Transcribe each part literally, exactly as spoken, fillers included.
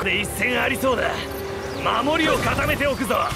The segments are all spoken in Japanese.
で一戦ありそうだ。守りを固めておくぞ。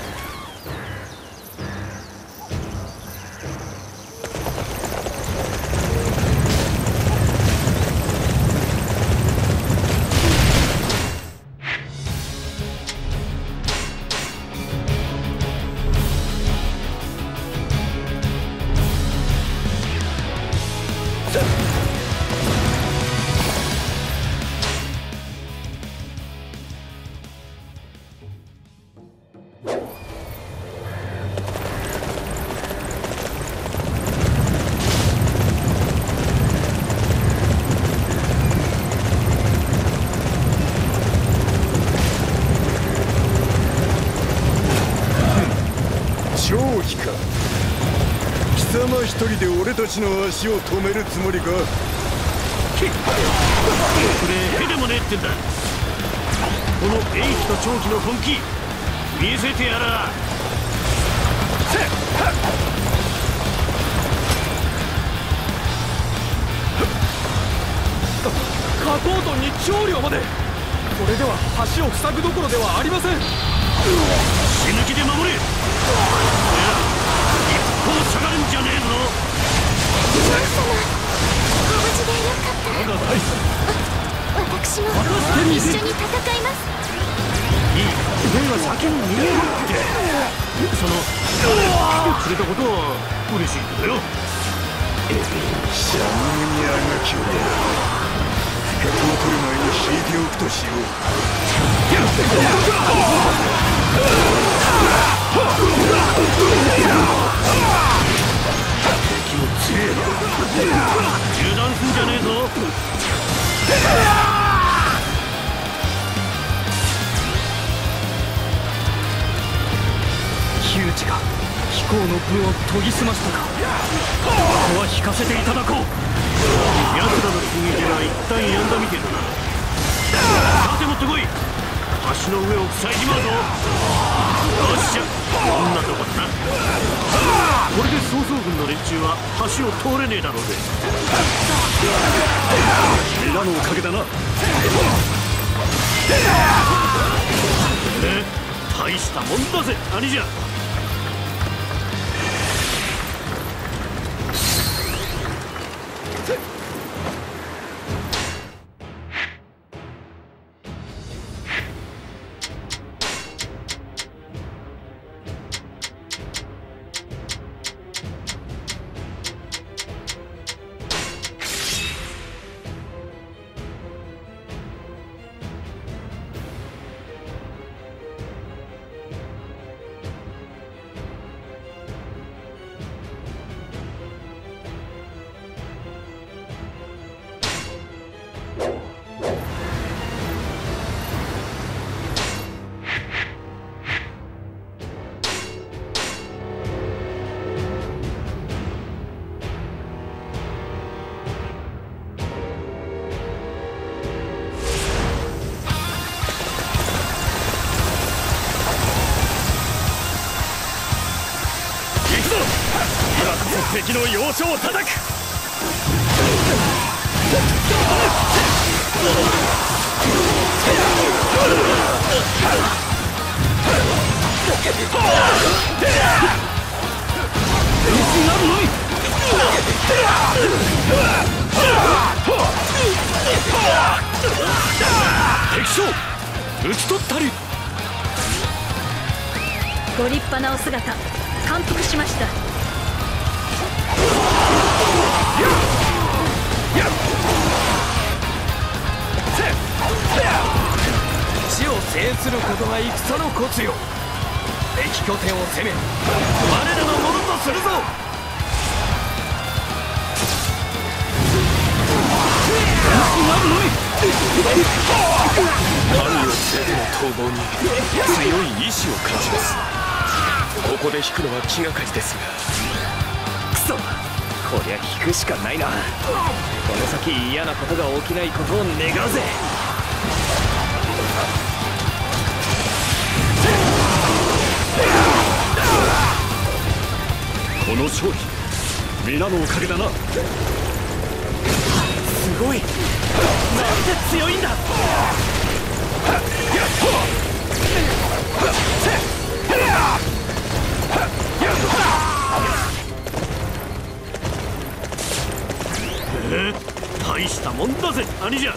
一人で俺たちの足を止めるつもりか。これへでもねえってんだ。この英気と長気の本気見せてやら。 加工トンに長領まで。これでは橋を塞ぐどころではありません。 死ぬ気で守れ。一歩下がるんじゃねえぞ。 ジョン様、無事でよかった。 まだない。 私も一緒に戦います。 いい、俺は先に逃げるって。その来てくれたことは嬉しいけどよ。 シャムにあがきを不覚を取る前に引いておくとしよう。 敵も強えな。油断すんじゃねえぞ。 窮地が飛行の分を研ぎ澄ましたか。ここは引かせていただこう。 奴らの攻撃が一旦やんだみてえだな。さて持ってこい。橋の上を塞いじまうぞ。よっしゃ、こんなとこだな。これで曹操軍の連中は橋を通れねえだろうぜ。 皆のおかげだな。 え、大したもんだぜ兄じゃ。 敵の要所を叩く。敵将討ち取ったり。 ご立派なお姿感服しました。 地を制することが戦のコツよ。敵拠点を攻め我らのものとするぞ。 何をせずの逃亡に強い意志を感じます。ここで引くのは気がかりですが。 くそ、こりゃ引くしかないな。この先嫌なことが起きないことを願うぜ。 この勝利皆のおかげだな。 すごい、なんて強いんだ。 大したもんだぜ兄じゃ。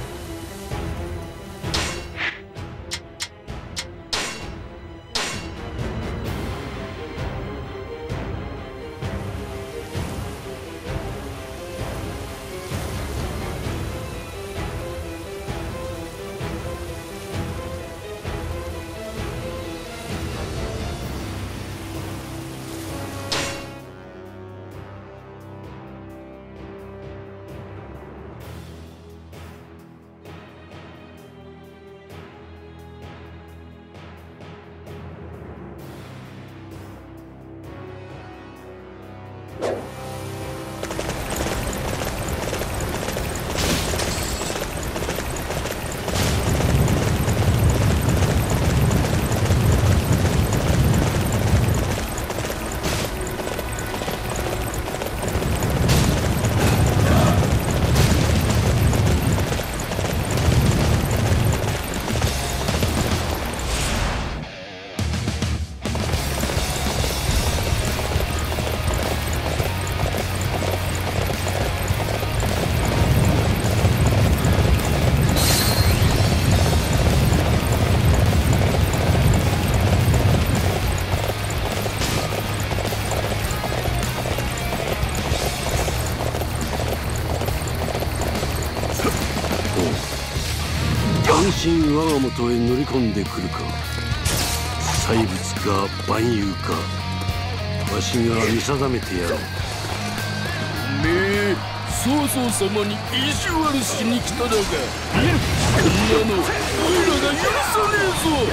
安心我が元へ乗り込んでくるか。怪物か蛮勇か、わしが見定めてやろう。 おめえ曹操様に意地悪しに来ただが、こんなのおいらが許さねえぞ。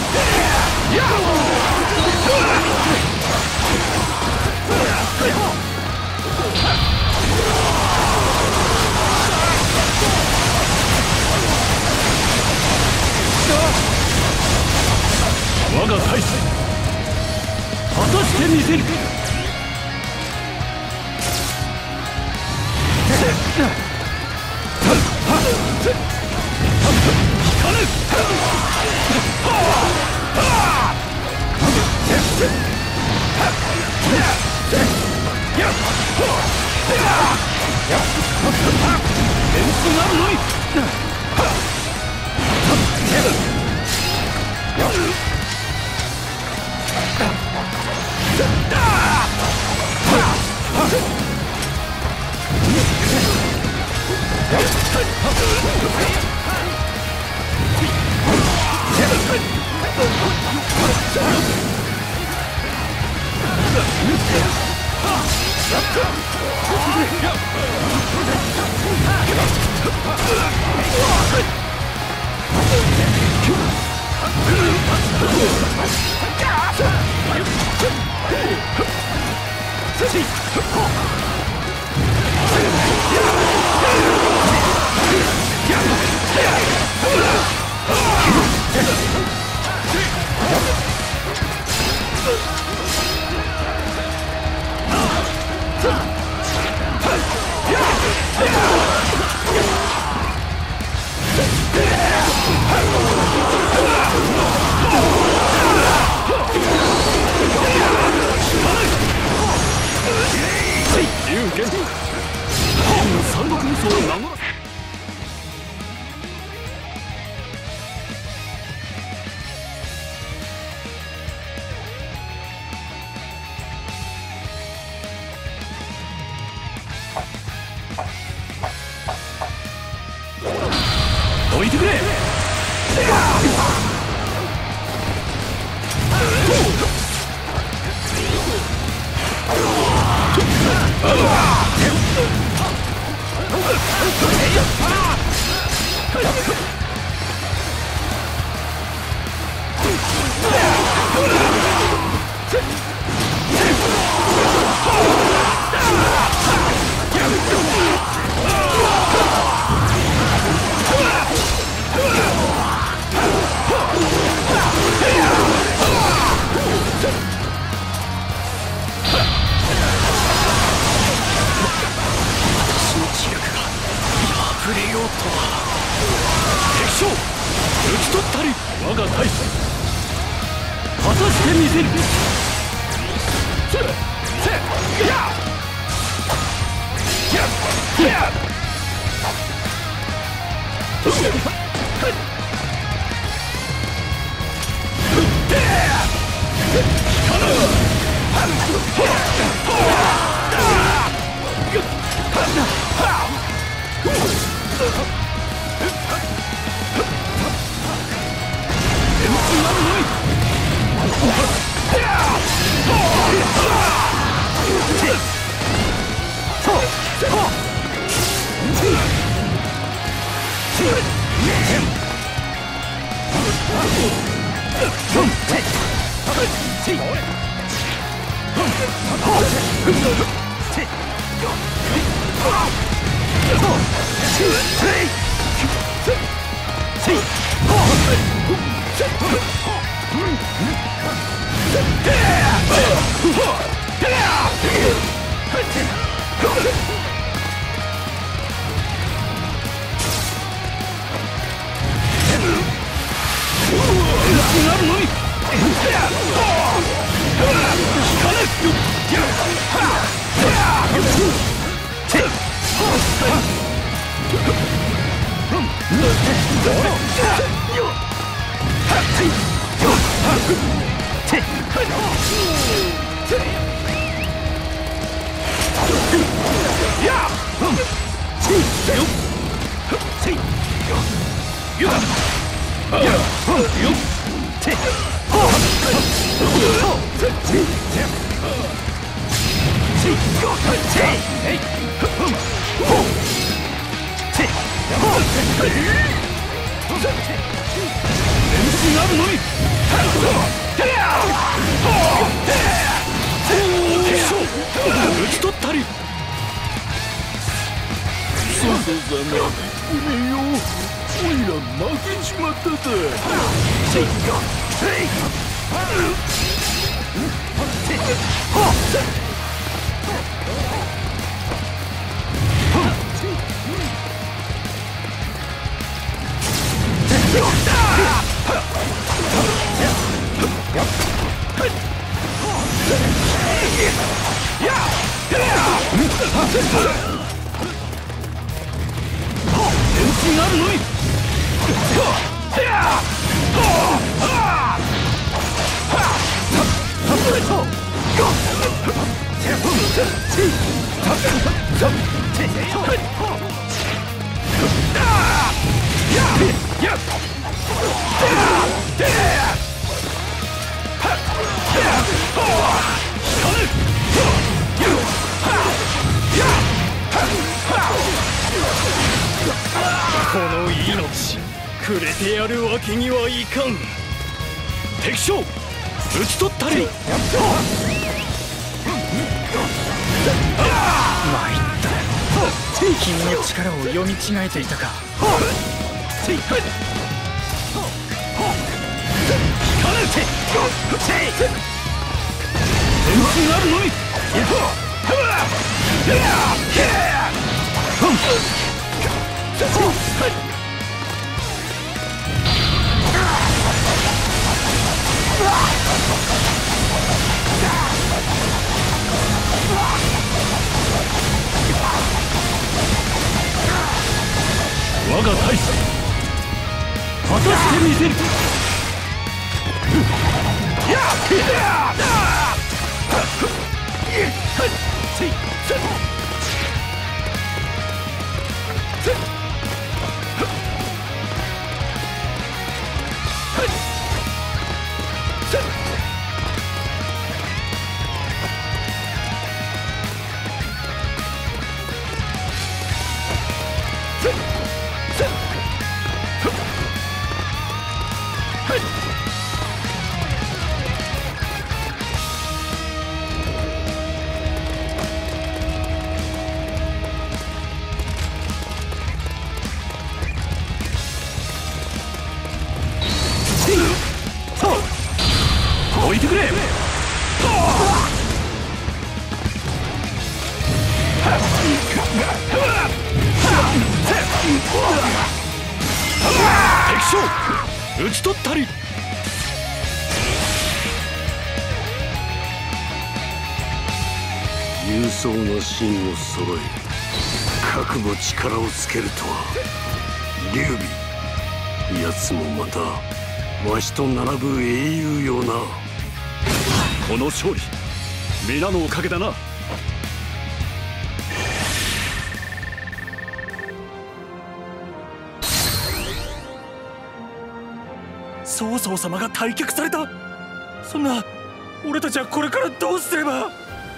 我が大志果たしてみせる。 どいてくれ。 我が大志果たしてみせる。せせやややこの命くれてやるわけにはいかん。敵将討ち取ったり。参った君の力を読み違えていたか。我が大使果たしてみせる。置いてくれ。敵将討ち取ったり。 勇壮な芯を揃え核の力をつけるとは劉備、奴もまたわしと並ぶ英雄よな。 この勝利、皆のおかげだな。曹操様が退却された。そんな、俺たちはこれからどうすれば。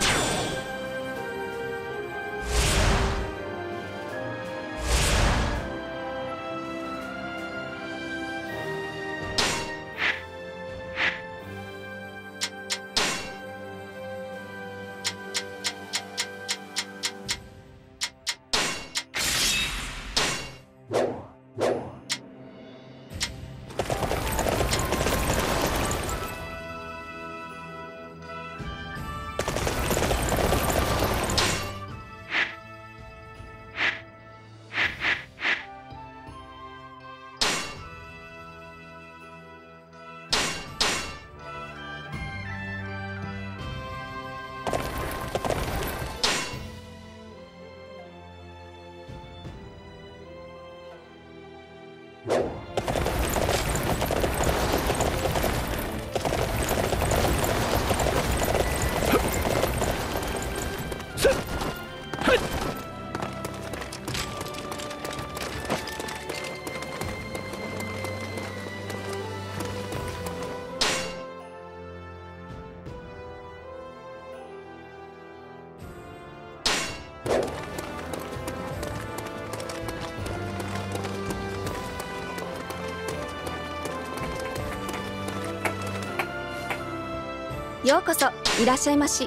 ようこそいらっしゃいまし。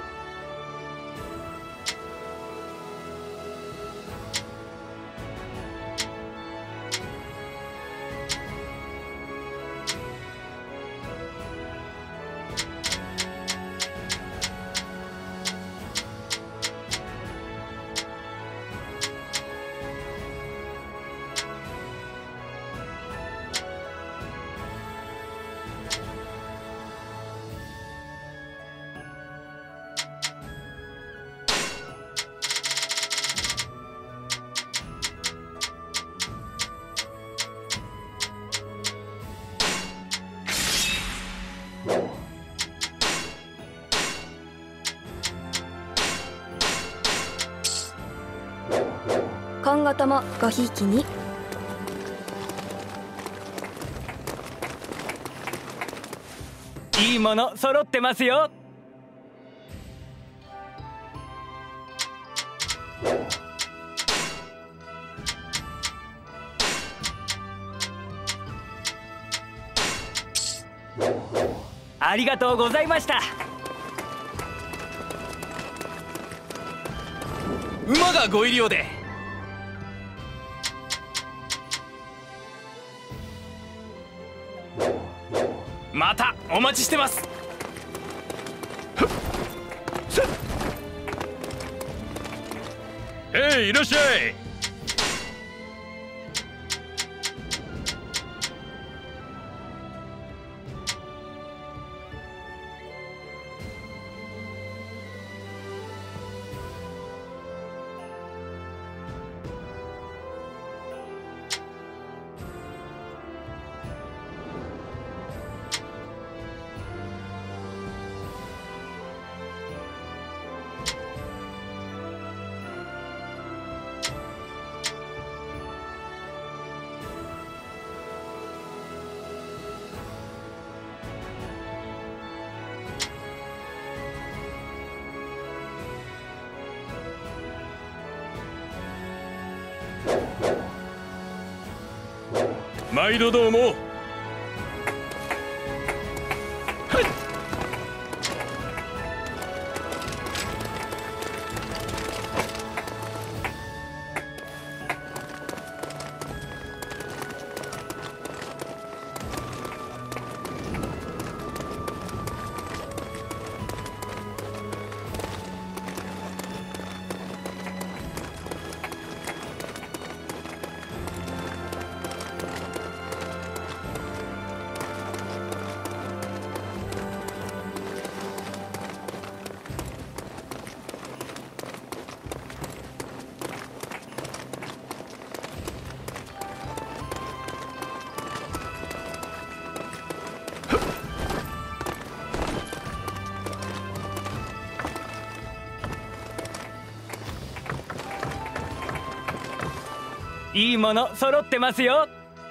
今後ともごひいきに。 いいもの揃ってますよ。ありがとうございました。馬がご入り用で。またお待ちしてます。 へい、いらっしゃい。毎度どうも。 いいもの揃ってますよ。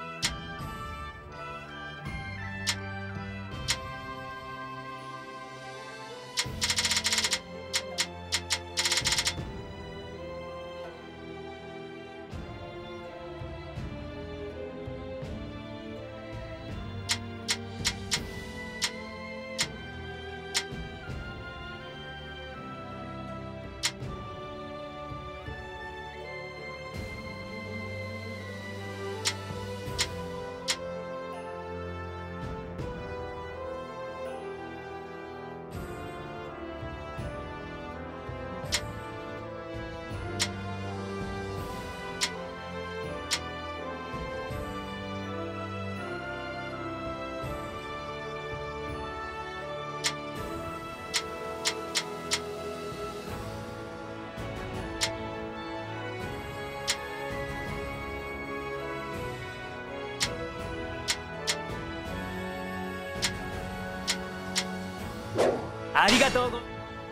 ありがとうご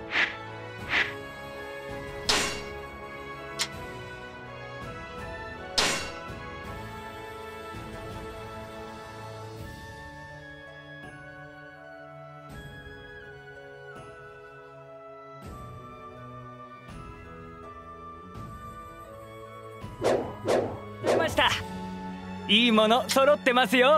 ざいました。いいもの揃ってますよ。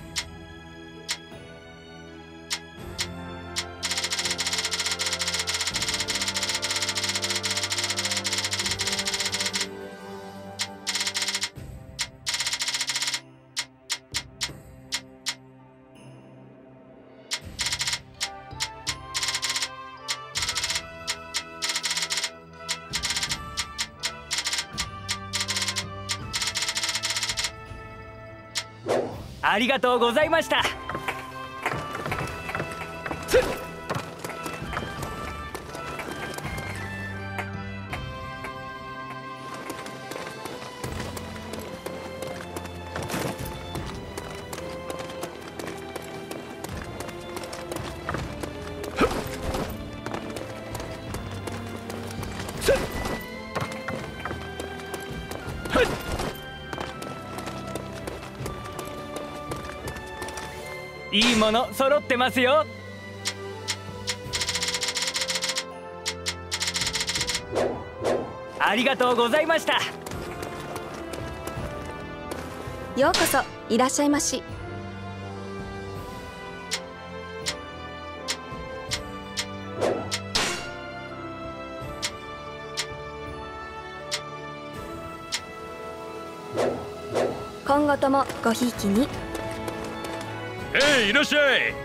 ありがとうございました。いいもの揃ってますよ。ありがとうございました。 ようこそいらっしゃいまし。今後ともごひいきに。 えい、いらっしゃい。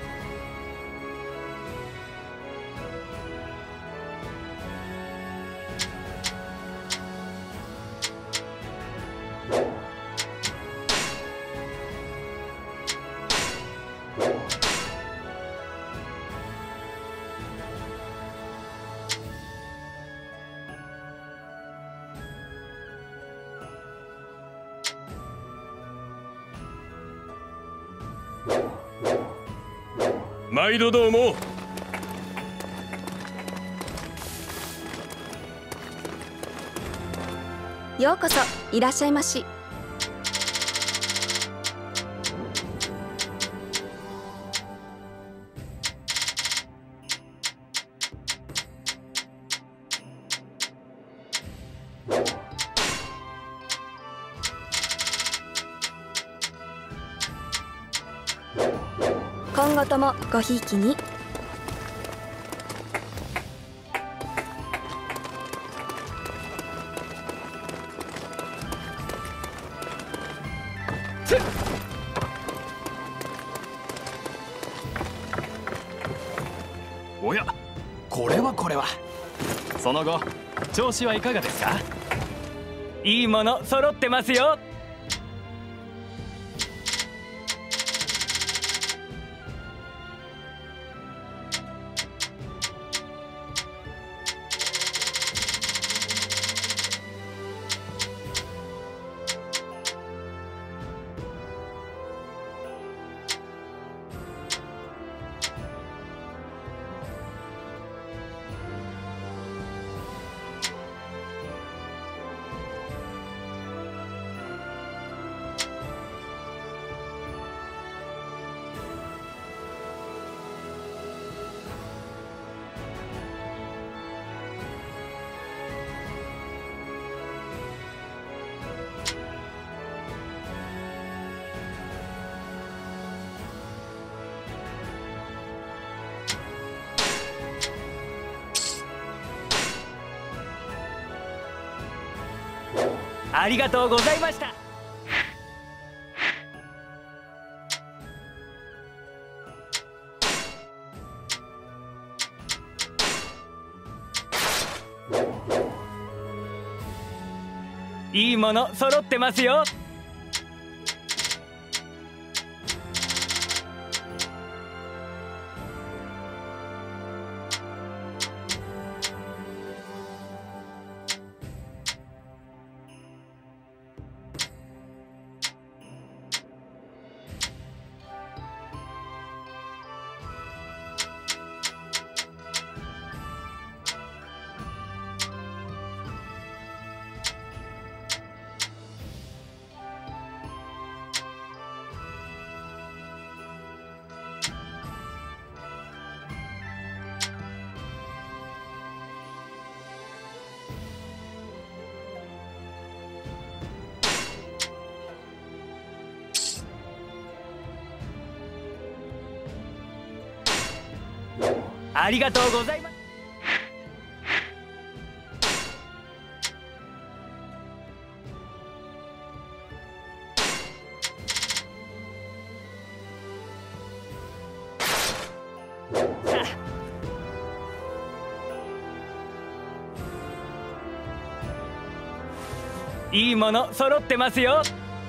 毎度どうも。 ようこそいらっしゃいまし。今後ともごひいきに。 おや、これはこれは。その後調子はいかがですか？いいもの揃ってますよ。 ありがとうございました。いいもの揃ってますよ。ありがとうございます。いいもの揃ってますよ。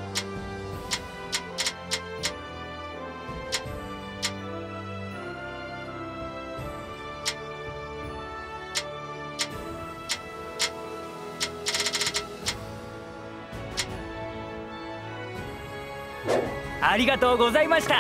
ありがとうございました。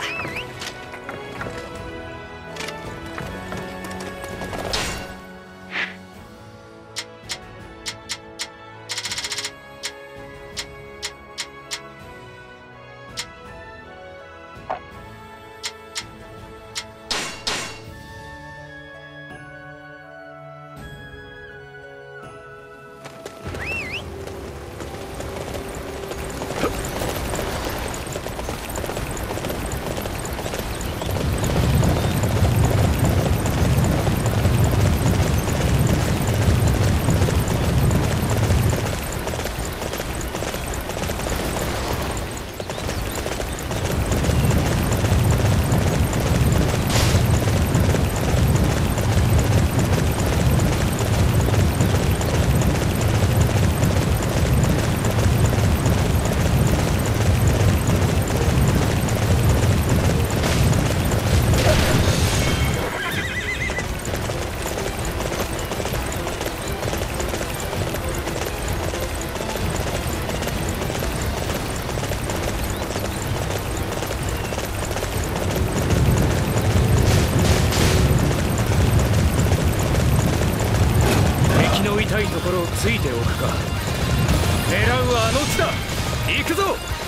ところをついておくか。狙うはあの地だ。行くぞ。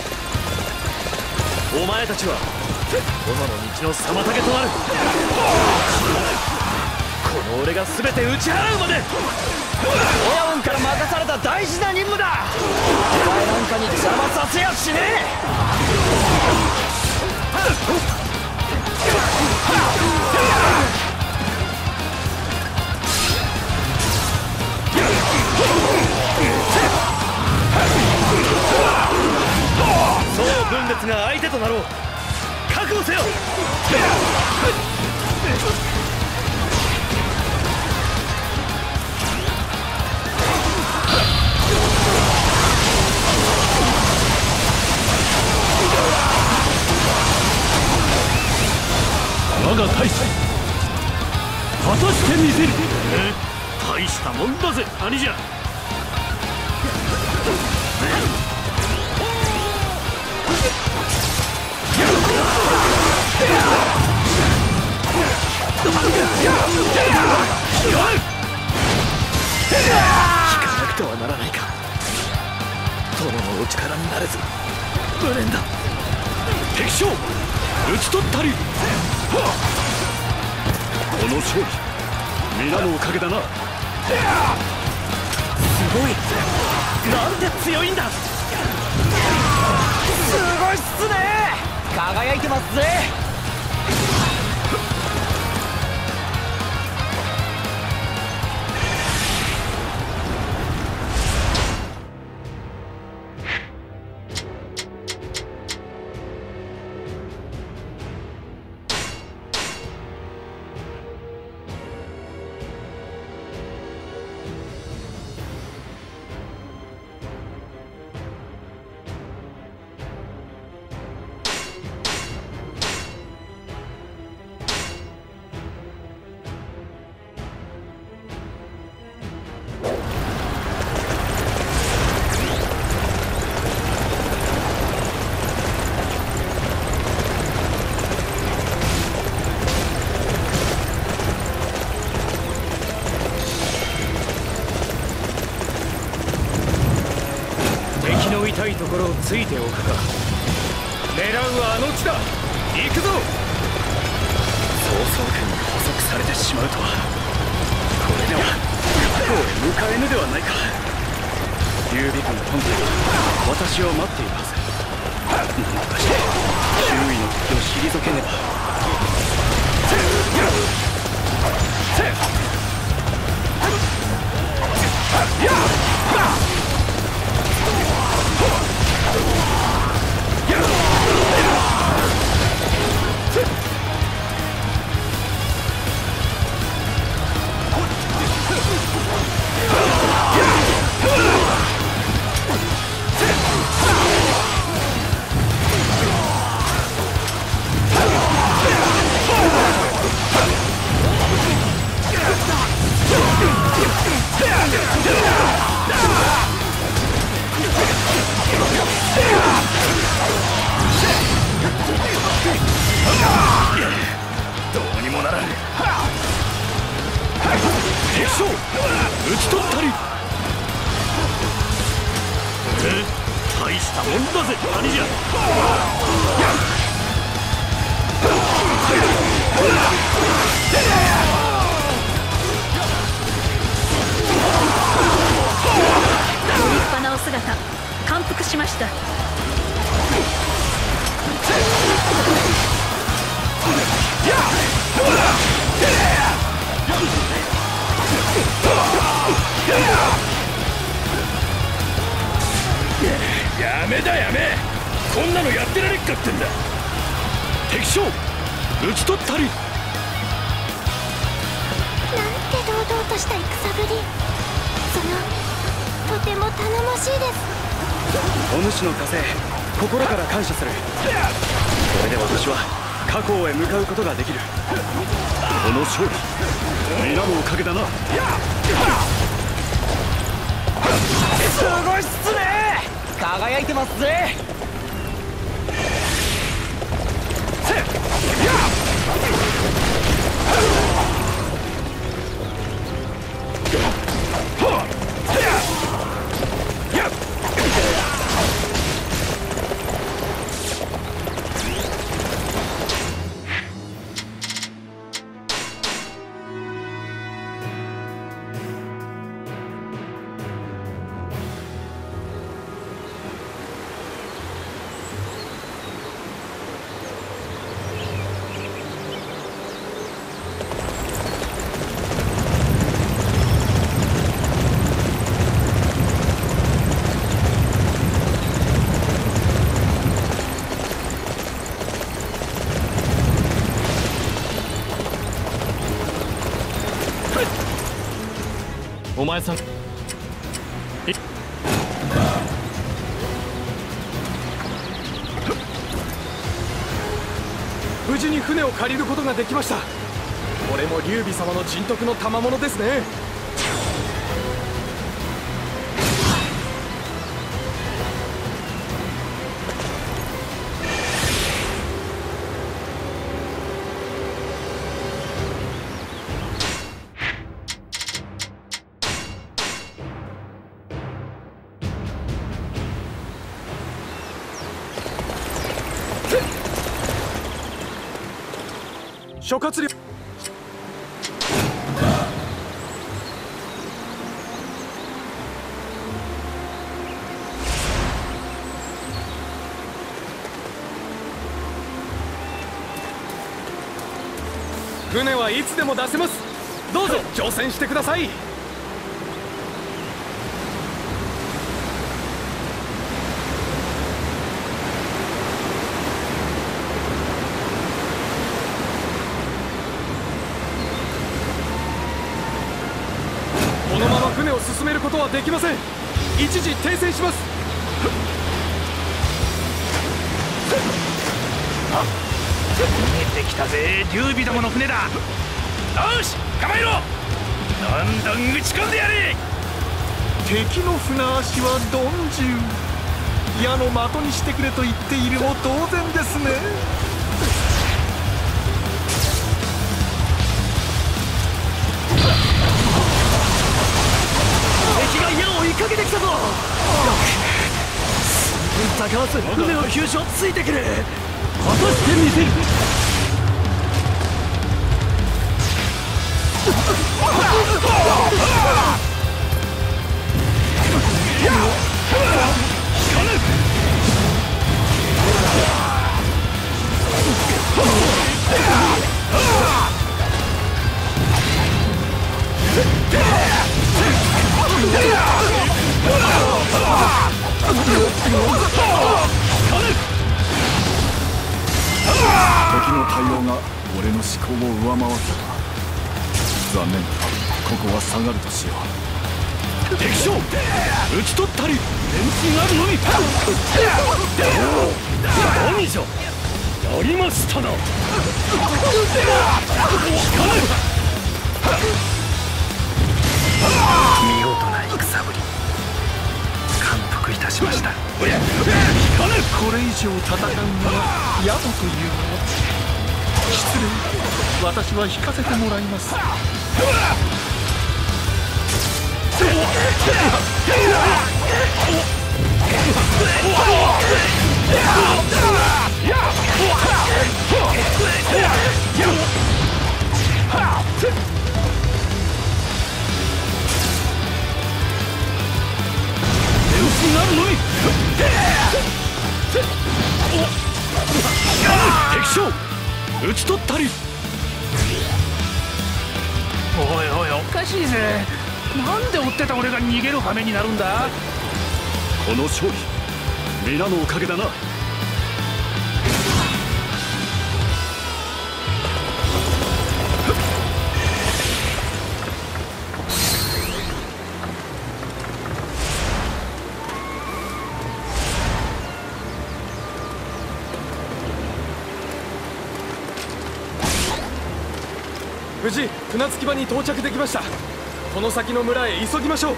お前たちは斧の道の妨げとなる。この俺が全て打ち払うまで。 親分から任された大事な任務だ。お前なんかに邪魔させやしねえ。 総分裂が相手となろう。覚悟せよ。我が大祭果たしてみせる。え、大したもんだぜ兄じゃ。引かなくてはならないか。殿のお力になれず無念だ。敵将討ち取ったり。この勝利皆のおかげだな。すごい。なんて強いんだ。 すごいっすね。輝いてますぜ。 ところをついておくか。狙うはあの地だ。行くぞ。曹操軍に捕捉されてしまうとは、これでは過去へ向かえぬではないか。劉備軍本体は私を待っているはず。なんとかして周囲の敵を退けねば。どうにもならん。敵将討ち取ったり。 え、大したもんだぜ兄じゃ。 ご立派なお姿、感服しました。 やめだやめ。こんなのやってられっかってんだ。敵将討ち取ったり。 なんて堂々とした戦ぶり。そのとても頼もしいです。 お主の加勢、心から感謝する。これで私は過去へ向かうことができる。この勝利、皆のおかげだな。すごいっすね。輝いてますぜ。お前さん、無事に船を借りることができました。これも劉備様の人徳の賜物ですね。諸葛亮、船はいつでも出せます。どうぞ乗船してください。このまま船を進めることはできません。一時停船します。 見えてきたぜ、劉備どもの船だ。よし、構えろ。どんどん撃ち込んでやれ。 敵の船足は鈍重。矢の的にしてくれと言っているも同然ですね。 敵が矢を追いかけてきたぞ。 す高橋船の急所ついてくる。果たしてみせる。 敵の対応が俺の思考を上回った。残念だ。ここは下がるとしよう。 敵将討ち取ったり、連進あるのみ。何じゃ、やりましたな。見事な戦ぶり、感服いたしました。これ以上戦うのは野暮というもの。失礼、私は引かせてもらいます。 なるのみ。敵将討ち取ったり。おいおい、おかしいぜ。なんで追ってた俺が逃げる羽目になるんだ。この勝利皆のおかげだな。 無事船着き場に到着できました。この先の村へ急ぎましょう。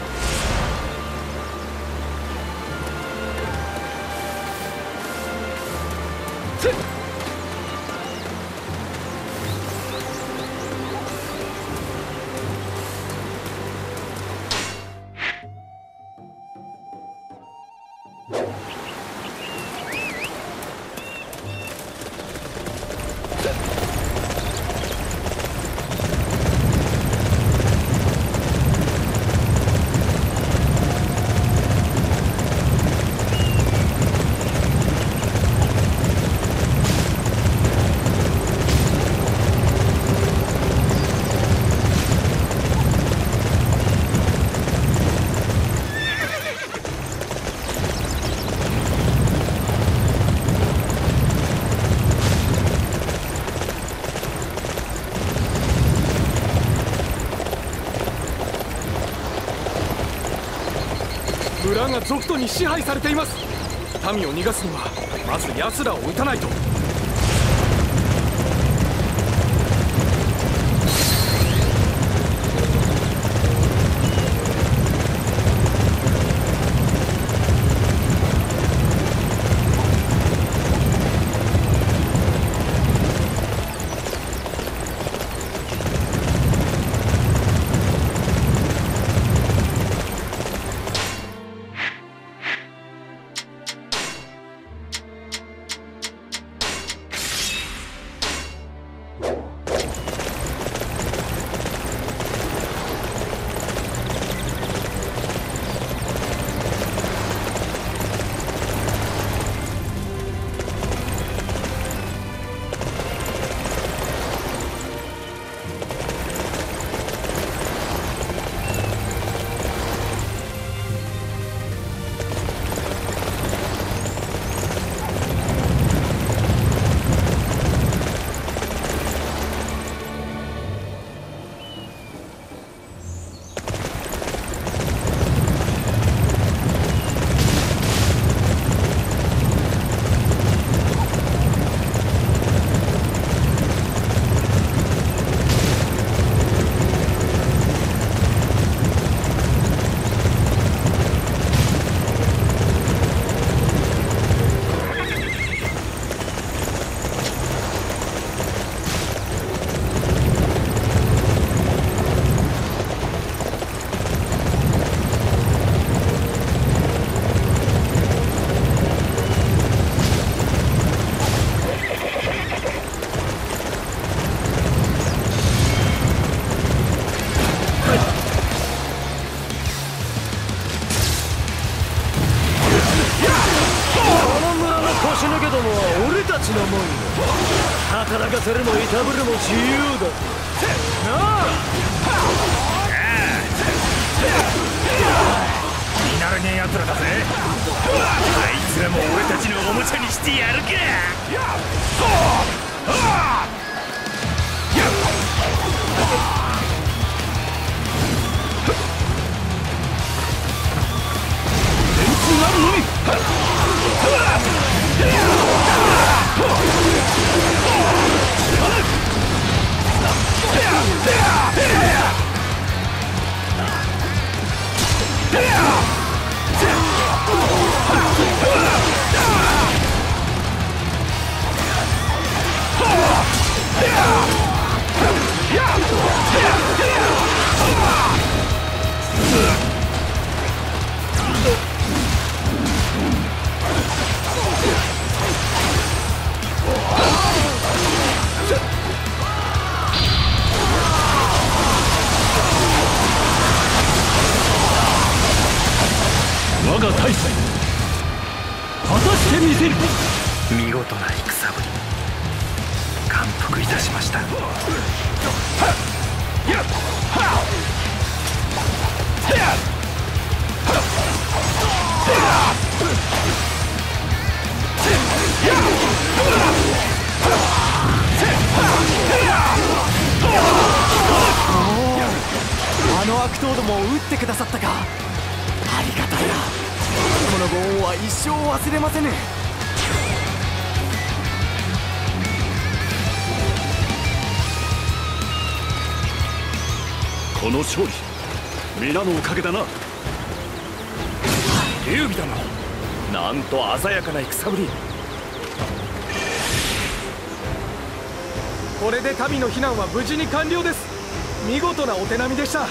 村が賊徒に支配されています。民を逃がすにはまず奴らを撃たないと。 ちのもんよ。働かせるもいたぶるも自由だ。なあ見慣れねえ奴らだぜ。あいつらも俺たちのおもちゃにしてやるか。なるのみ。我が大祭果たしてみせる。見事な戦ぶり感服いたしました。あの悪党どもを撃ってくださったか。ありがたいな。このご恩は一生忘れませぬ。この勝利皆のおかげだな。劉備殿、なんと鮮やかな戦ぶり。これで民の避難は無事に完了です。見事なお手並みでした。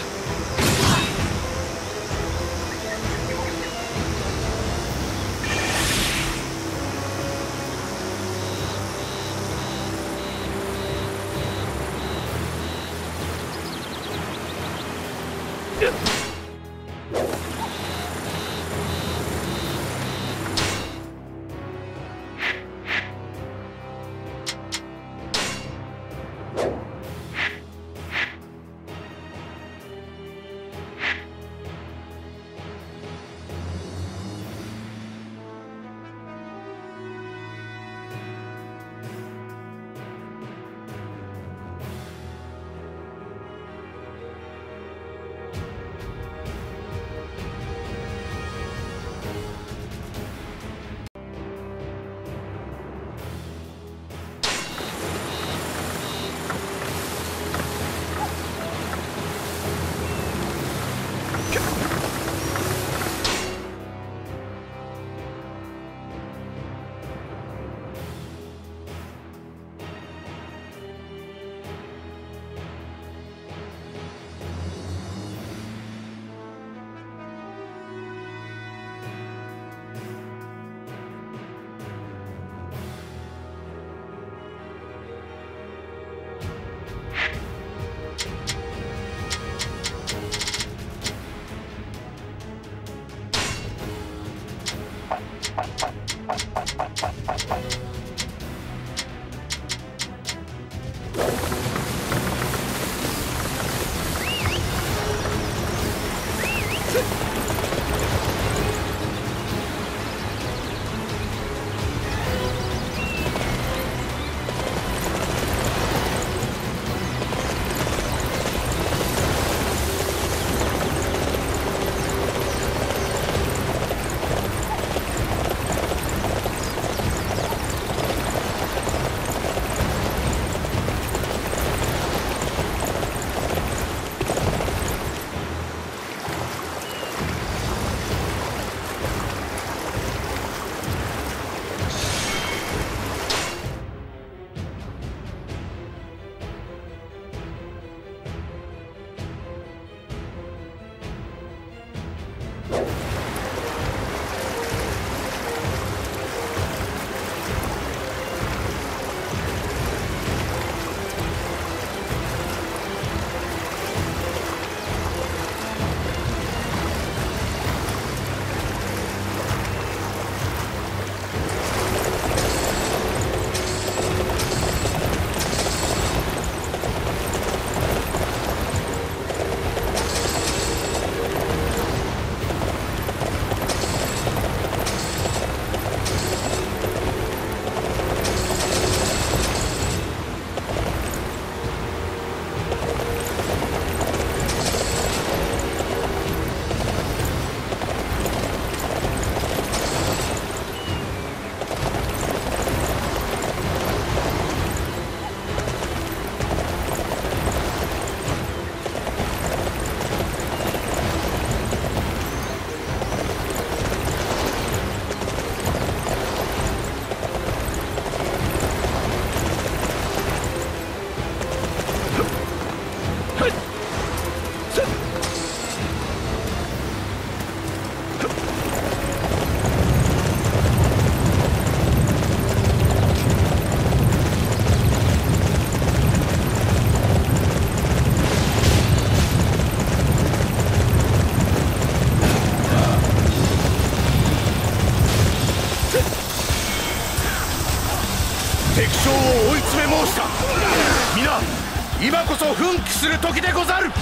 敵将を追い詰め申した。皆今こそ奮起する時でござる。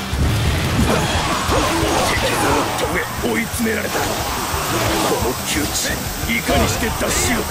敵を止め追い詰められた。この窮地いかにして脱しようか。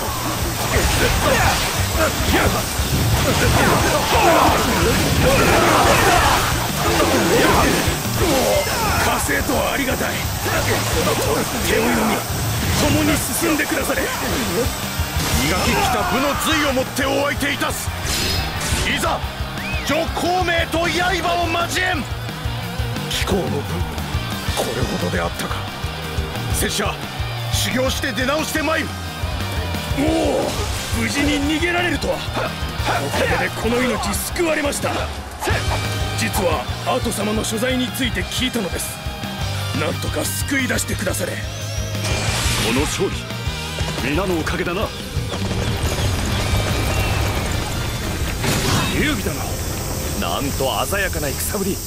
火星とはありがたい。この手を読み共に進んでくだされ。磨ききた武の髄をもってお相手いたす。いざ徐孔明と刃を交えん。貴公の分これほどであったか。拙者修行して出直してまいる。おお、無事に逃げられるとは。おかげでこの命救われました。実はアート様の所在について聞いたのです。なんとか救い出してくだされ。 この勝利皆のおかげだな。劉備だな。なんと鮮やかな戦ぶり。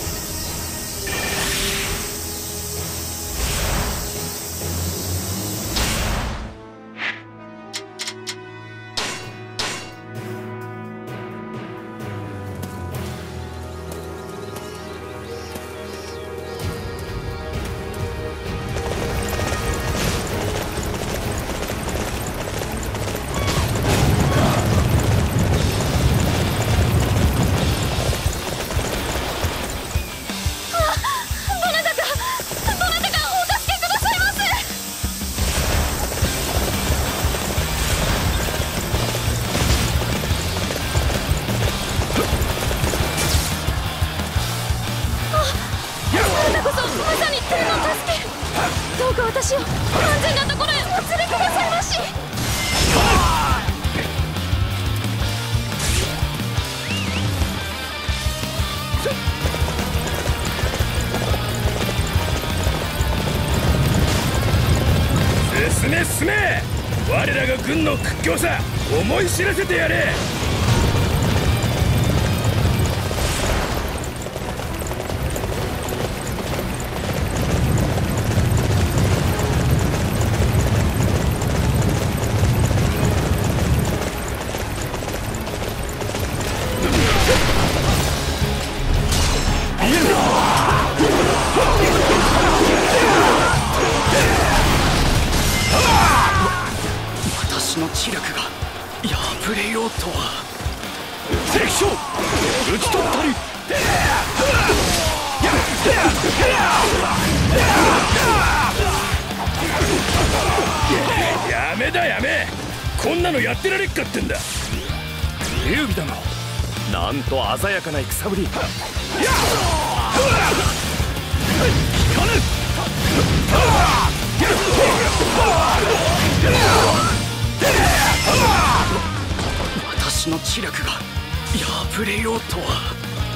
私を安全なところへお連れくださいまし。 進め進め。我らが軍の屈強さ思い知らせてやれ。 私の知略が破れようとは。敵将討ち取ったり。 やめだやめ。こんなのやってられっかってんだ。 劉備だな。なんと鮮やかな戦ぶり。効かぬ。私の知略が破れようとは。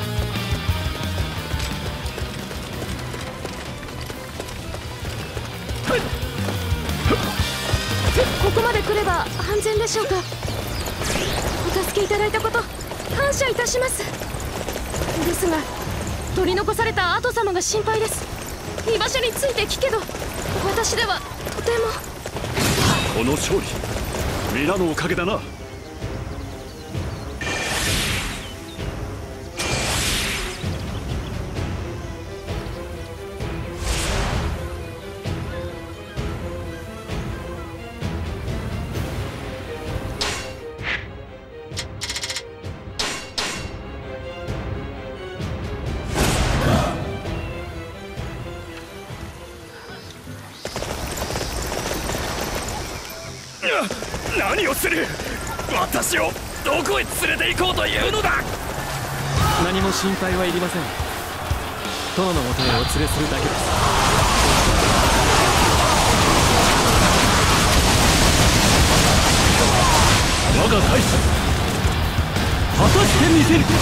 ここまで来れば安全でしょうか。お助けいただいたこと感謝いたします。ですが取り残されたアト様が心配です。居場所について聞けど私ではとても。 この勝利皆のおかげだな。何をする。私をどこへ連れて行こうというのだ。 何も心配はいりません。殿のもとへお連れするだけです。 我が大将果たしてみせる。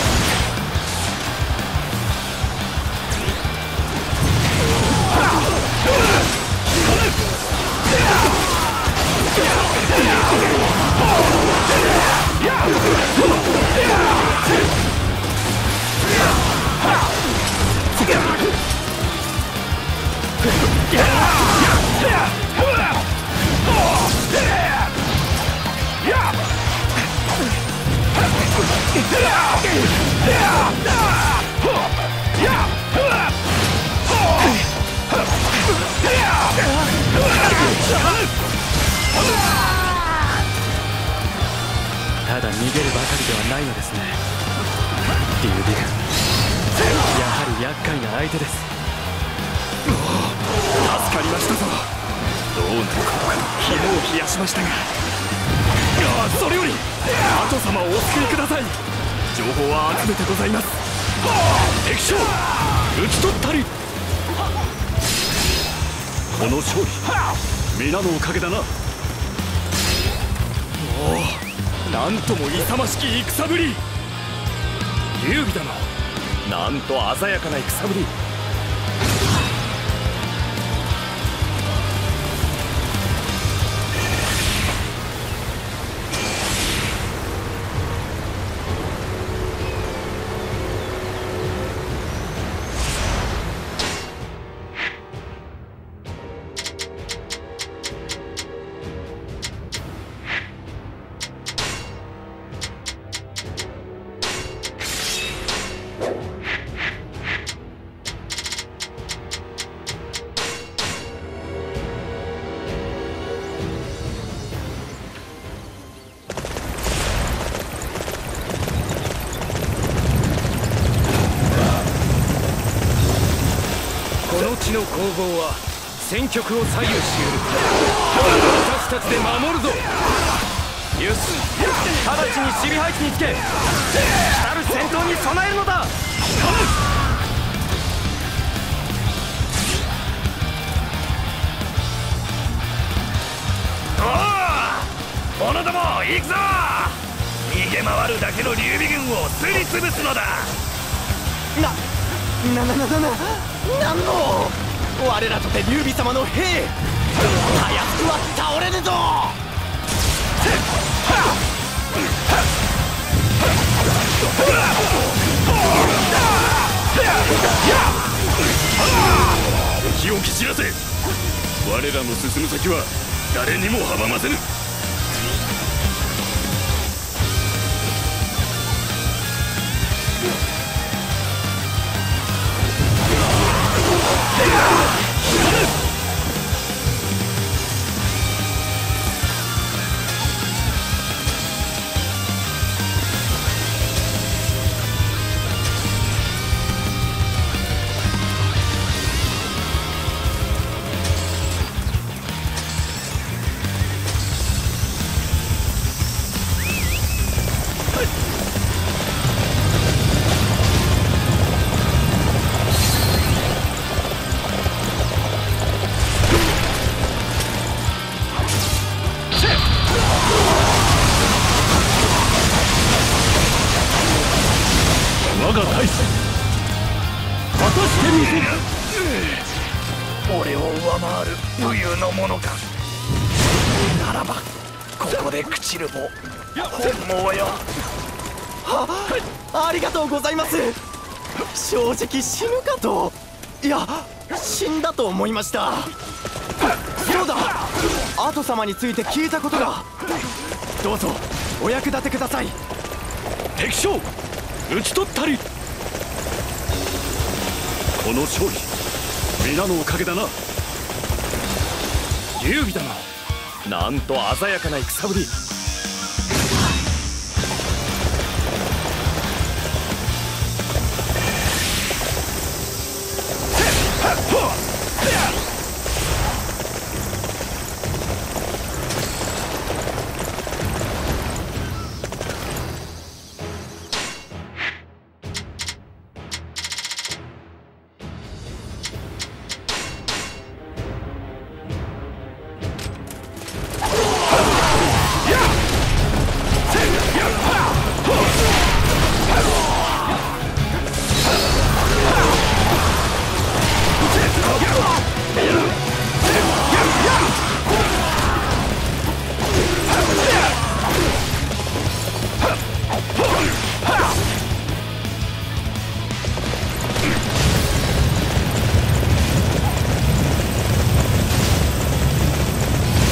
ただ逃げるばかりではないのですね。劉備軍、やはり厄介な相手です。 助かりましたぞ。どうなることか肝を冷やしましたが、ああ、それより後様をお救いください。情報は集めてございます。敵将討ち取ったり。この勝利皆のおかげだな。おお、なんとも勇ましき戦ぶり。劉備殿、なんと鮮やかな戦ぶり。この攻防は戦局を左右しうる。私たちで守るぞ。よし、直ちに守備配置につけ、来たる戦闘に備えるのだ。おお、者ども行くぞ。逃げ回るだけの劉備軍をすりつぶすのだ。なななななななんの我らとて劉備様の兵、たやすくは倒れぬぞ。気を気知らせ。我らの進む先は誰にも阻ませぬ。我が大勢果たしてみせる。俺を上回る武勇の者か。ならばここで朽ちるも本望よ。はありがとうございます。正直死ぬかと、いや死んだと思いました。そうだ、後様について聞いたことが。どうぞお役立てください。敵将討ち取ったり。この勝利皆のおかげだな。劉備殿、なんと鮮やかな戦ぶり。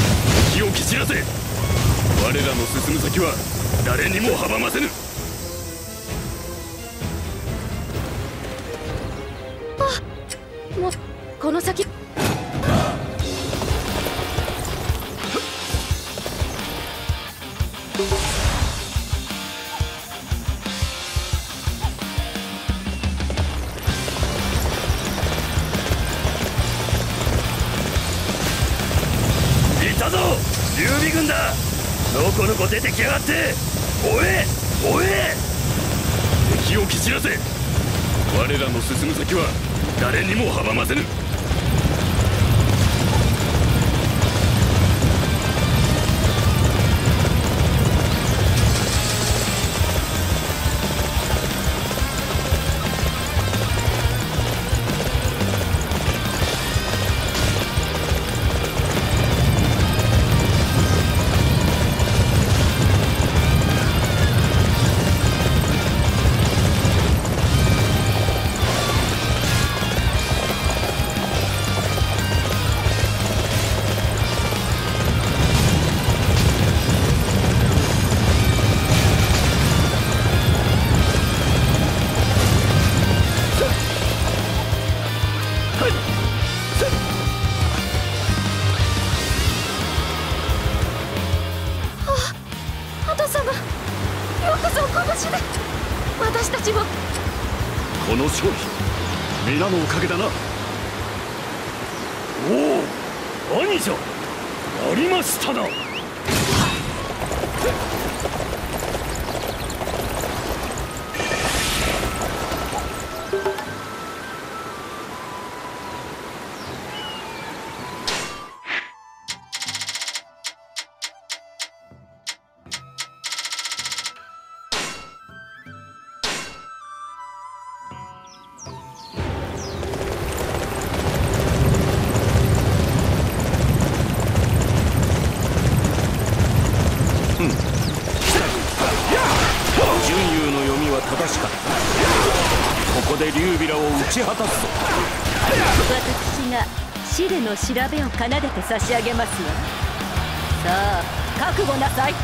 気を気知らせ。我らの進む先は誰にも阻ませぬ。 この先。 いたぞ劉備軍だ。のこのこ出てきやがって。追え追え。敵を蹴散らせ。我らの進む先は誰にも阻ませぬ。 私たちも。 この勝利皆のおかげだな。おお兄者やりましたな。 私がシルの調べを奏でて差し上げますわ。さあ覚悟なさい。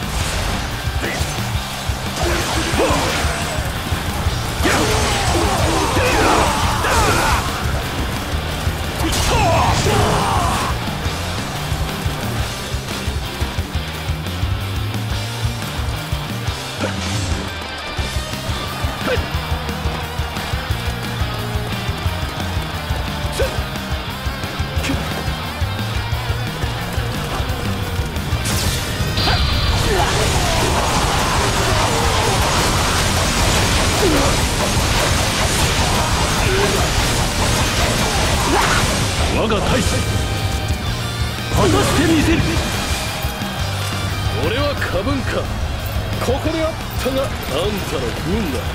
我が大祭果たしてみせる。 俺は過分か。ここであったがあんたの運だ。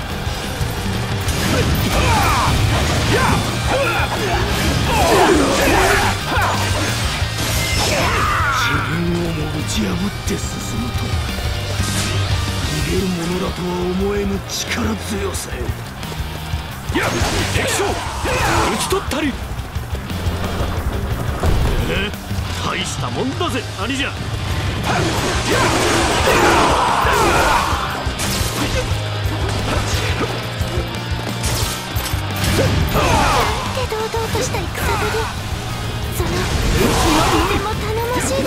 自分をも打ち破って進むと逃げるものだとは思えぬ力強さよ。 やっ敵将討ち取ったり。 え大したもんだぜ兄じゃ。 堂々とした戦ぶり、その気も頼もしいです。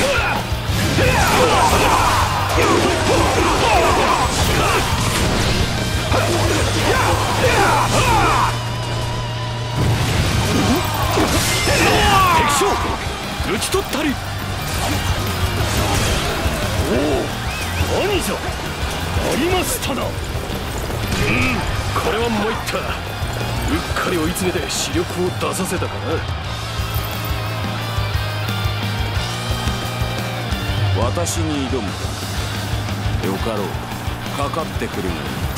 敵将討ち取ったり。おお兄者ありましたな。うんこれは参った。うっかり追い詰めて視力を出させたかな。 私に挑むか。よかろう、かかってくるがいい。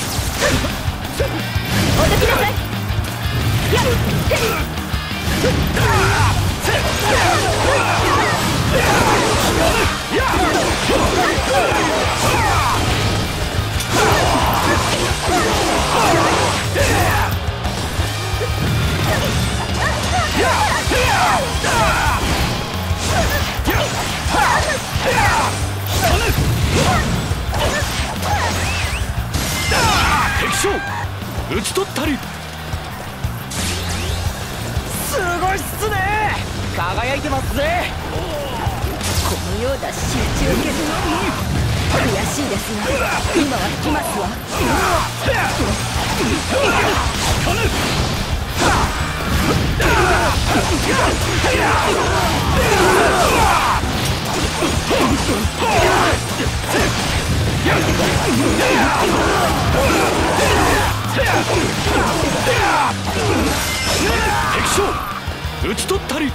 おどきなさい。やっ敵将討ち取ったり。 す輝いてますぜ。 このような仕打ちを受けるの悔しいですが、今は引きますわ。 敵将討ち取ったり。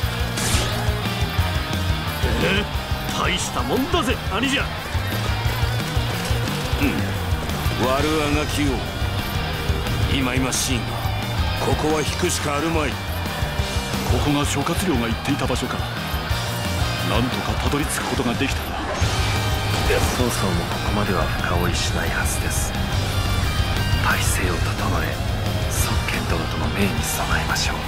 え大したもんだぜ兄じゃ。 うん、悪あがきよ。今々しいがここは引くしかあるまい。 ここが諸葛亮が言っていた場所か。なんとかたどり着くことができたな。 曹操もここまでは深追いしないはずです。体勢を整え、孫権殿との命に備えましょう。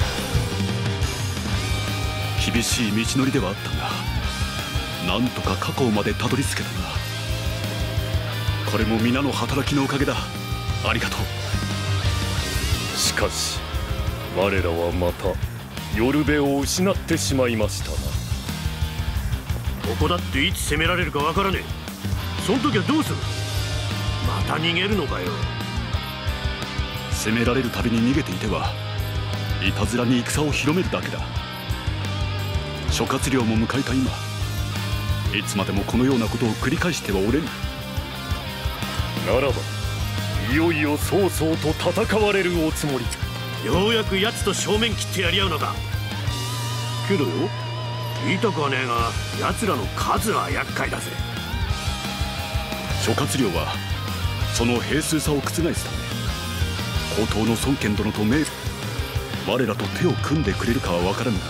厳しい道のりではあったが、なんとか河口までたどり着けたな。これも皆の働きのおかげだ。ありがとう。 しかし我らはまた寄部を失ってしまいましたな。 ここだっていつ攻められるかわからねえ。その時はどうする。また逃げるのかよ。 攻められるたびに逃げていてはいたずらに戦を広めるだけだ。諸葛亮も迎えた今、いつまでもこのようなことを繰り返してはおれぬ。 ならばいよいよ曹操と戦われるおつもり。 ようやく奴と正面切ってやり合うのか。けどよ、言いたくはねえが奴らの数は厄介だぜ。 諸葛亮はその兵数差を覆すため、高等の孫権殿と盟我らと手を組んでくれるかは分からぬが、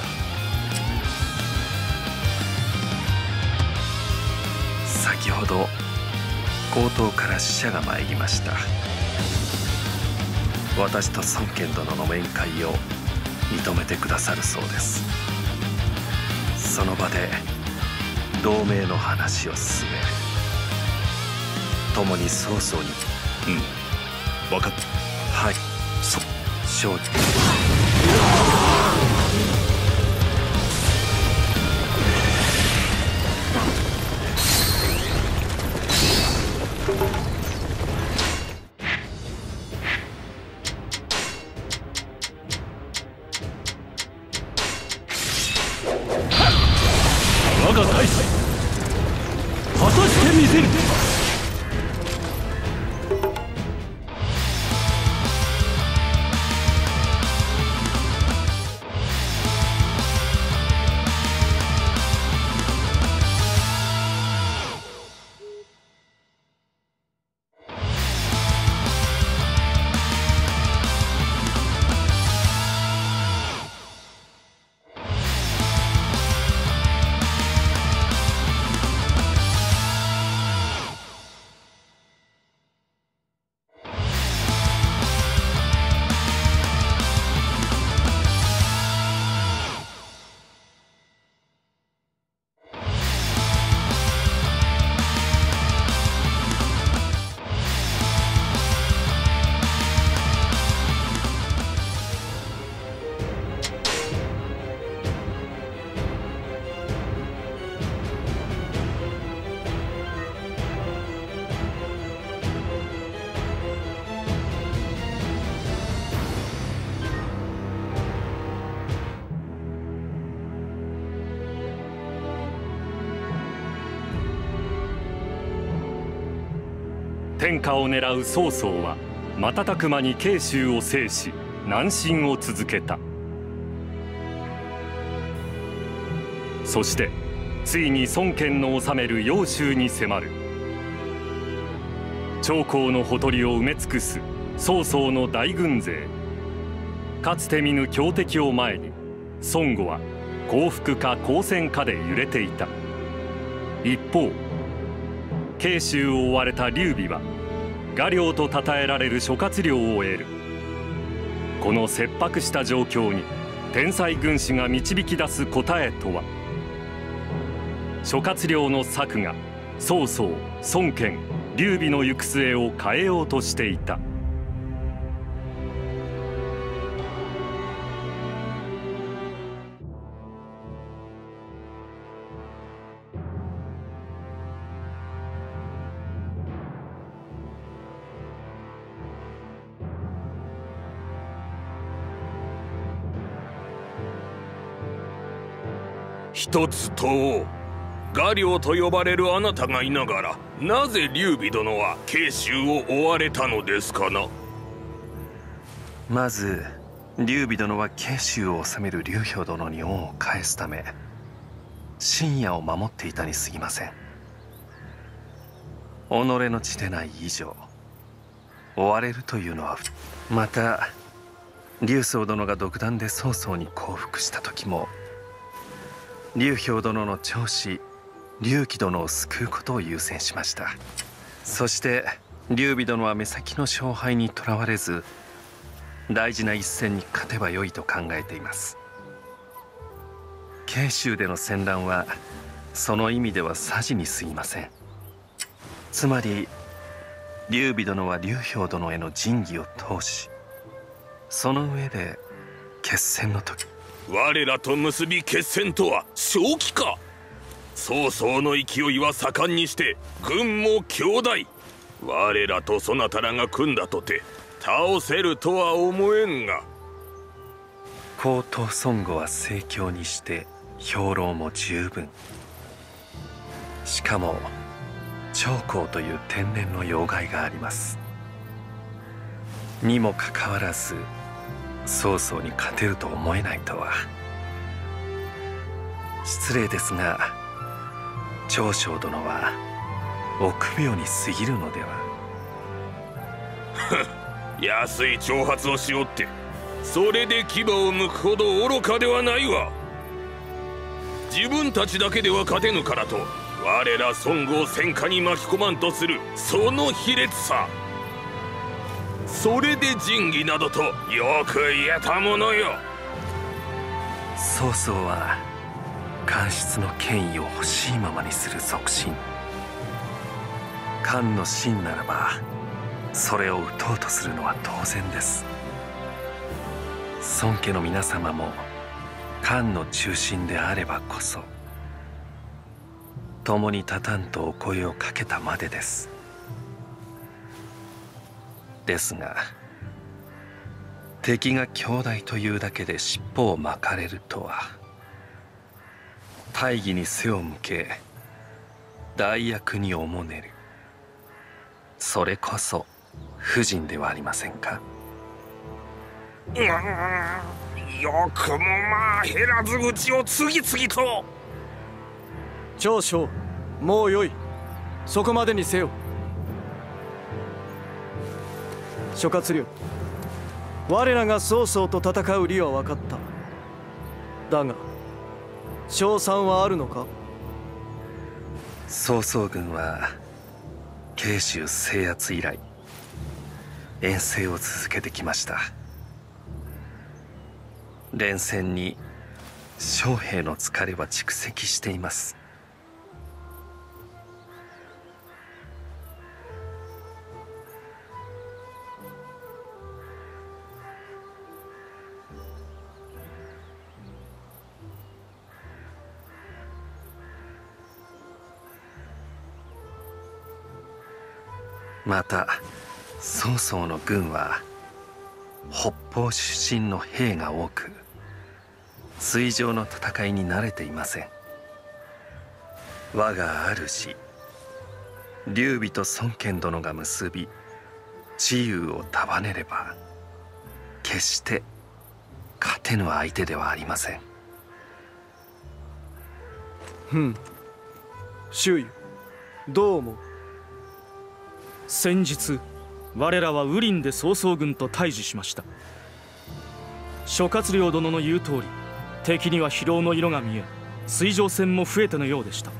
先ほど高等から使者が参りました。私と孫権殿の面会を認めてくださるそうです。その場で同盟の話を進め、共に曹操に。 うん、分かった。 はい、そ承知。 我が大祭果たしてみせる。 天下を狙う曹操は瞬く間に慶州を制し、南進を続けた。そしてついに孫権の治める揚州に迫る。長江のほとりを埋め尽くす曹操の大軍勢。かつて見ぬ強敵を前に孫悟は降伏か抗戦かで揺れていた。一方慶州を追われた劉備は画領と称えられる諸葛亮を得る。この切迫した状況に天才軍師が導き出す答えとは。諸葛亮の策が曹操、孫権、劉備の行く末を変えようとしていた。 一つ問おう。画領と呼ばれるあなたがいながら、なぜ劉備殿は慶州を追われたのですかな。 まず劉備殿は慶州を治める劉氷殿に恩を返すため深夜を守っていたに過ぎません。己の地でない以上追われるというのは。また劉宗殿が独断で曹操に降伏した時も劉氷殿の長子劉貴殿を救うことを優先しました。そして劉備殿は目先の勝敗にとらわれず大事な一戦に勝てばよいと考えています。慶州での戦乱はその意味ではさじに過ぎません。つまり劉備殿は劉氷殿への仁義を通し、その上で決戦の時、 我らと結び決戦とは正気か。曹操の勢いは盛んにして軍も強大。我らとそなたらが組んだとて倒せるとは思えんが。 高等孫悟は盛況にして兵糧も十分。しかも長江という天然の要害があります。にもかかわらず曹操に勝てると思えないとは。失礼ですが長将殿は臆病に過ぎるのでは。 安い挑発をしおってそれで牙を剥くほど愚かではないわ。自分たちだけでは勝てぬからと我ら孫悟を戦火に巻き込まんとするその卑劣さ、それで仁義などとよく言えたものよ。 曹操は官室の権威を欲しいままにする属心。官の臣ならばそれを討とうとするのは当然です。孫家の皆様も官の中心であればこそ共に立たんとお声をかけたまでです。ですが敵が強大というだけで尻尾を巻かれるとは。大義に背を向け代役におもねる、それこそ不仁ではありませんか。 うーん、よくもまあ減らず口を次々と。 長将、もうよい。そこまでにせよ。諸葛亮、我らが曹操と戦う理は分かった。だが勝算はあるのか。 曹操軍は慶州制圧以来遠征を続けてきました。連戦に将兵の疲れは蓄積しています。また曹操の軍は北方出身の兵が多く水上の戦いに慣れていません。我が主劉備と孫権殿が結び知勇を束ねれば決して勝てぬ相手ではありません。 ふん、周囲どう思う。 先日我らは羽林で曹操軍と対峙しました。諸葛亮殿の言う通り敵には疲労の色が見え水上戦も増えてのようでした。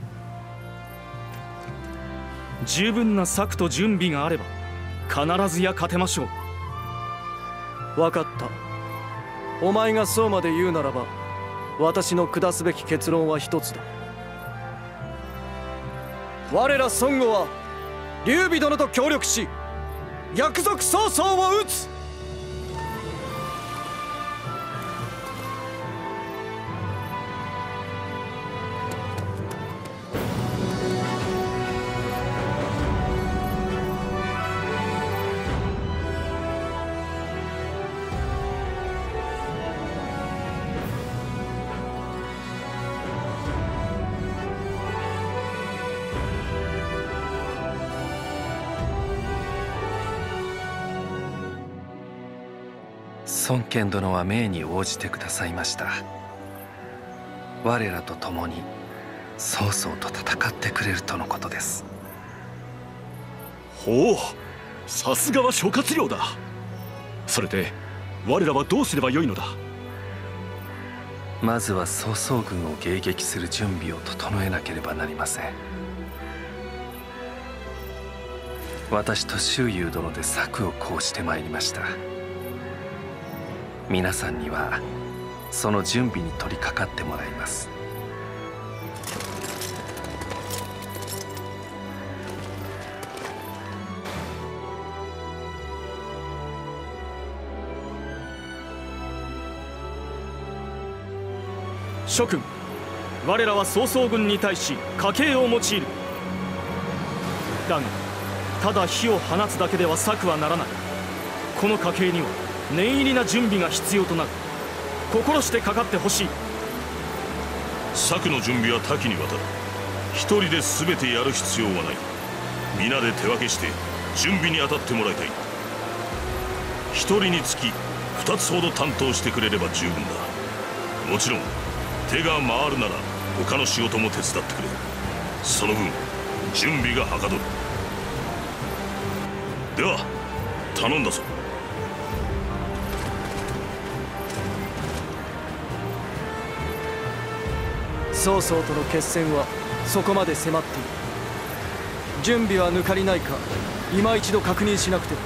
十分な策と準備があれば必ずや勝てましょう。分かった。お前がそうまで言うならば私の下すべき結論は一つだ。我ら孫悟は劉備殿と協力し逆賊曹操を討つ。 孫権殿は命に応じてくださいました。我らと共に曹操と戦ってくれるとのことです。 ほう、さすがは諸葛亮だ。それで我らはどうすればよいのだ。 まずは曹操軍を迎撃する準備を整えなければなりません。私と周遊殿で策を講じてまいりました。皆さんにはその準備に取り掛かってもらいます。 諸君、我らは曹操軍に対し家計を用いる。だがただ火を放つだけでは策はならない。この家計には念入りな準備が必要となる。心してかかってほしい。 策の準備は多岐にわたる。一人で全てやる必要はない。皆で手分けして準備に当たってもらいたい。一人につき二つほど担当してくれれば十分だ。もちろん手が回るなら他の仕事も手伝ってくれ。その分準備がはかどる。では頼んだぞ。 曹操との決戦はそこまで迫っている。準備は抜かりないか今一度確認しなくては。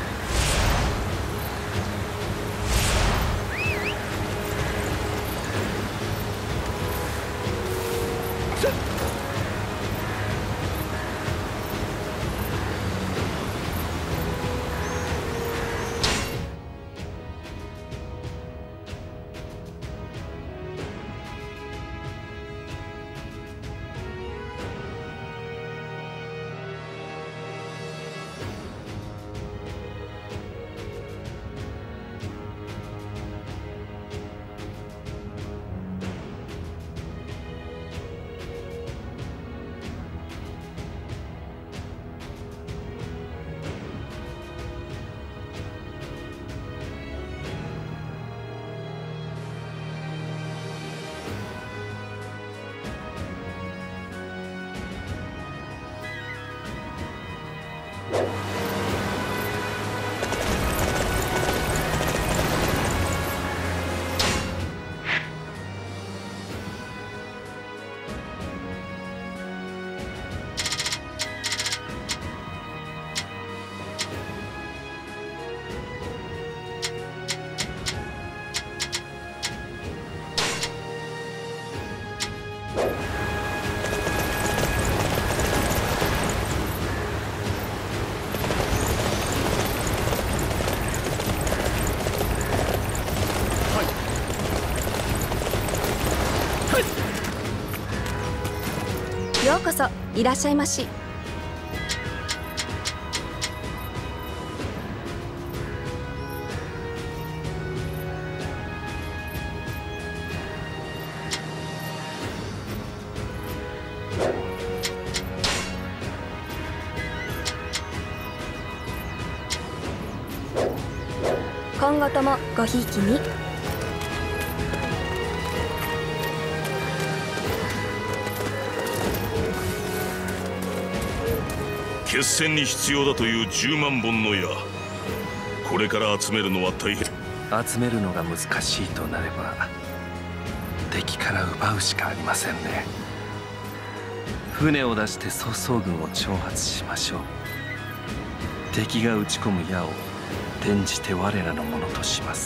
ようこそいらっしゃいまし。今後ともごひいきに。 決戦に必要だというじゅうまんぼんの矢、これから集めるのは大変。 集めるのが難しいとなれば敵から奪うしかありませんね。船を出して曹操軍を挑発しましょう。敵が撃ち込む矢を転じて我らのものとします。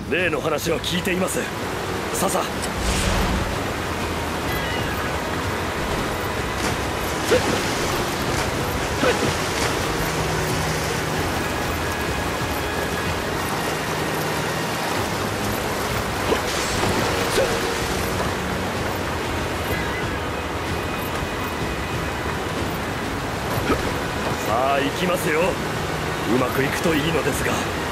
例の話は聞いています。さささあ行きますよ。うまくいくといいのですが。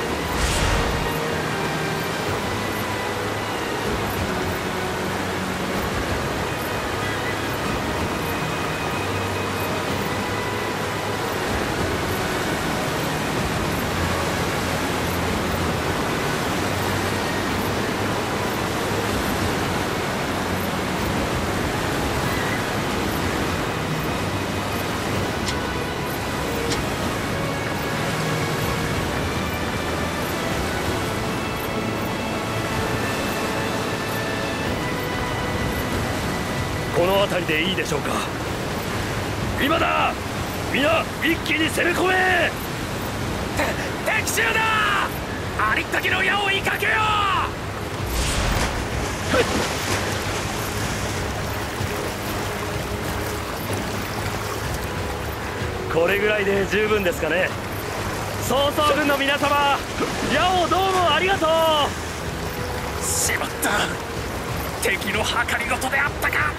この辺りでいいでしょうか。今だ、皆一気に攻め込め。敵襲だ。ありったけの矢を追いかけよう。これぐらいで十分ですかね。曹操軍の皆様、矢をどうもありがとう。しまった、敵の計りごとであったか。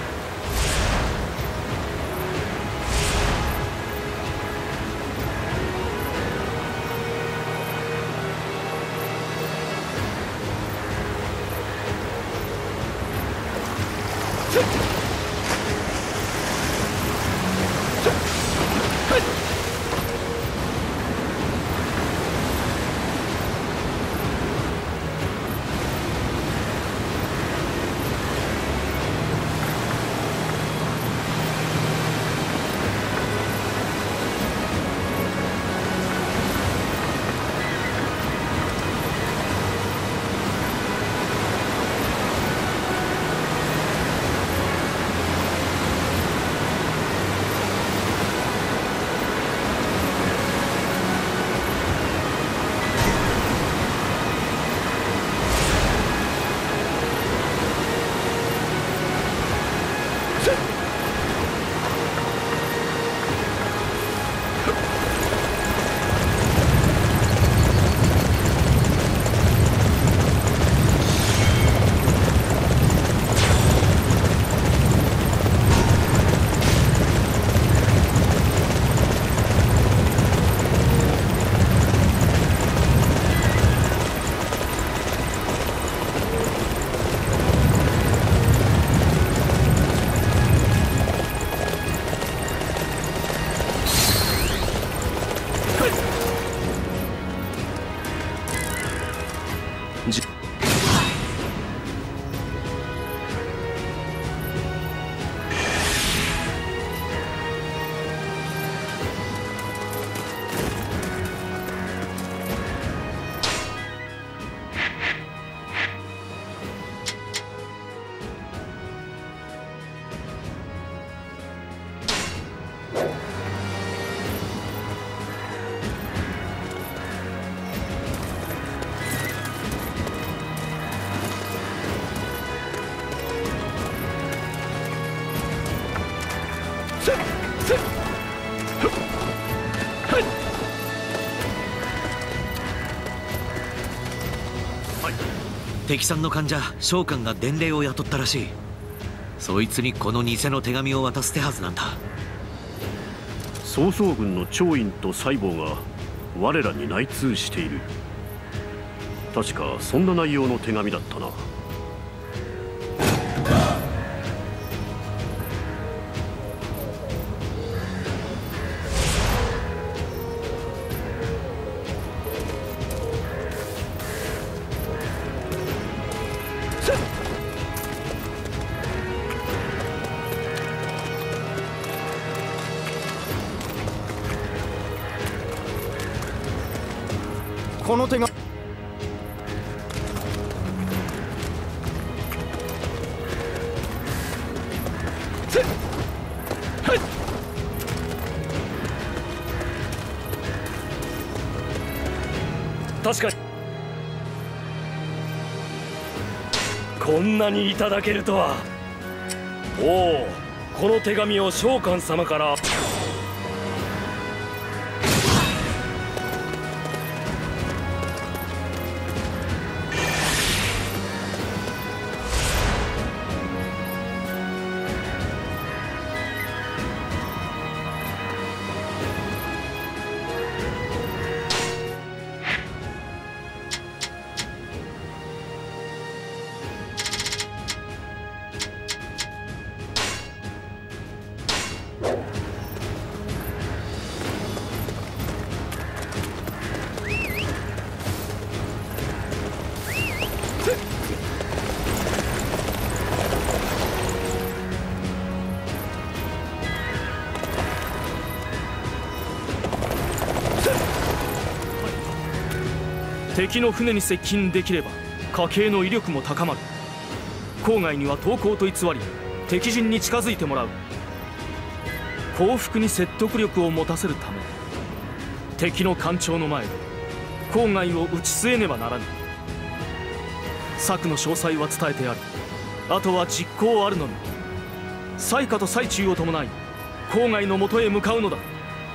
敵さんの患者召喚が伝令を雇ったらしい。そいつにこの偽の手紙を渡す手はずなんだ。 曹操軍の張院と西郷が我らに内通している。確かそんな内容の手紙だったな。 この手が確かにこんなにいただけるとは。おお、この手紙を召喚様から。敵の船に接近できれば家計の威力も高まる。郊外には投降と偽り敵陣に近づいてもらう。降伏に説得力を持たせるため敵の艦長の前で郊外を打ち据えねばならぬ。策の詳細は伝えてある。あとは実行あるのみ。災禍と災中を伴い郊外の元へ向かうのだ。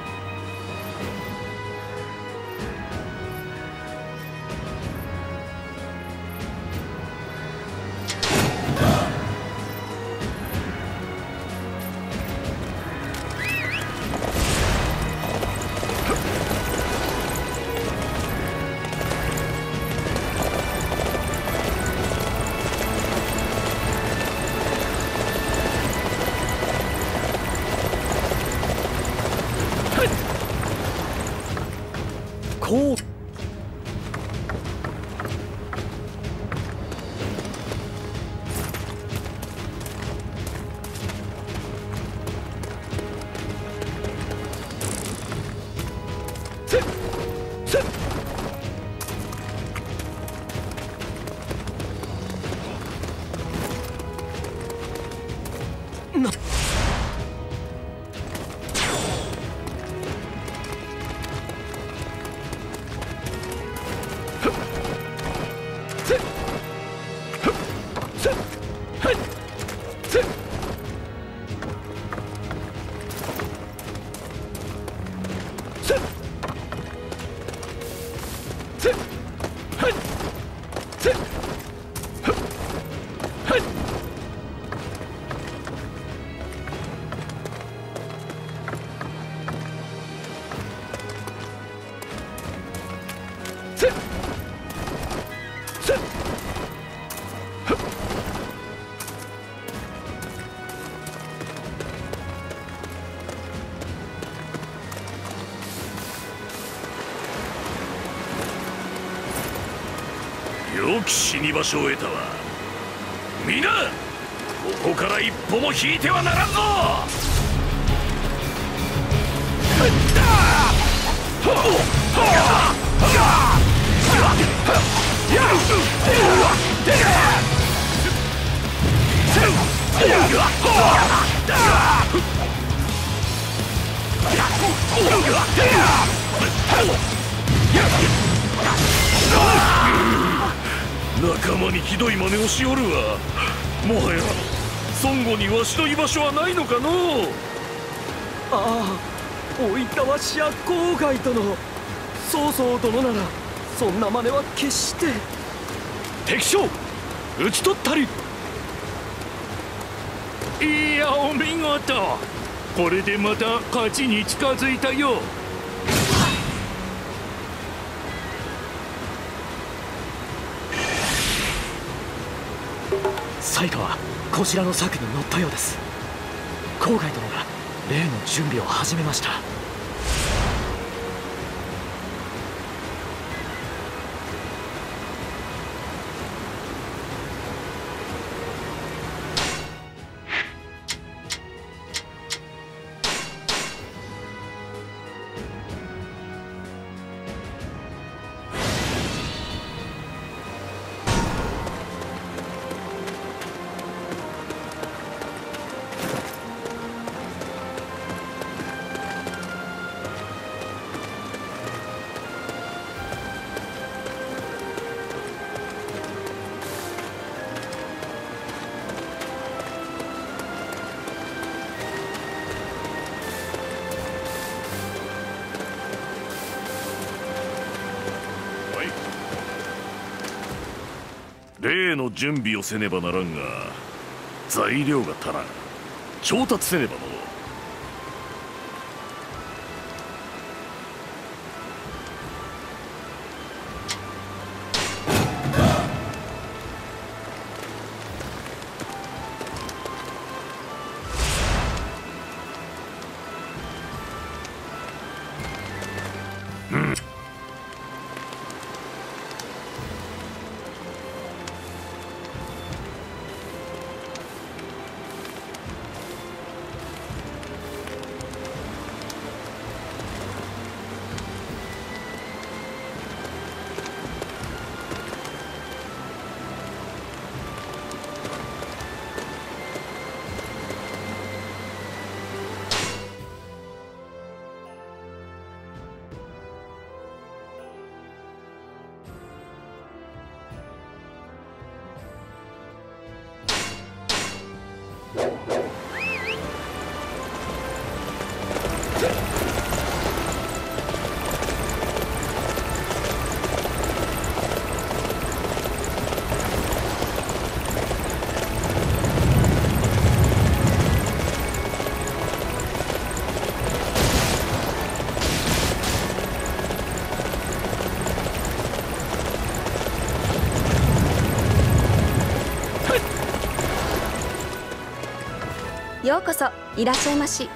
こうなよき死に場所を得たわ。皆ここから一歩も引いてはならんぞ。仲間にひどい真似をしおるわ。もはや孫悟にわしの居場所はないのかのう。 ああ、おいたわしや郊外殿。曹操殿ならそんな真似は決して。 敵将討ち取ったり。 いや、お見事。これでまた勝ちに近づいたよ。 災禍はこちらの策に乗ったようです。郊外殿が例の準備を始めました。 例の準備をせねばならんが、材料が足らん。調達せねばの。 ようこそいらっしゃいまし。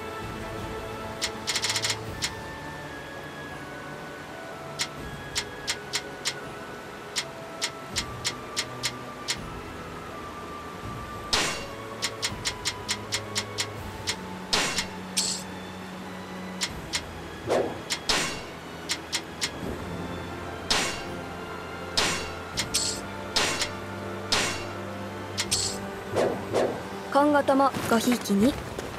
今後ともごひいきに。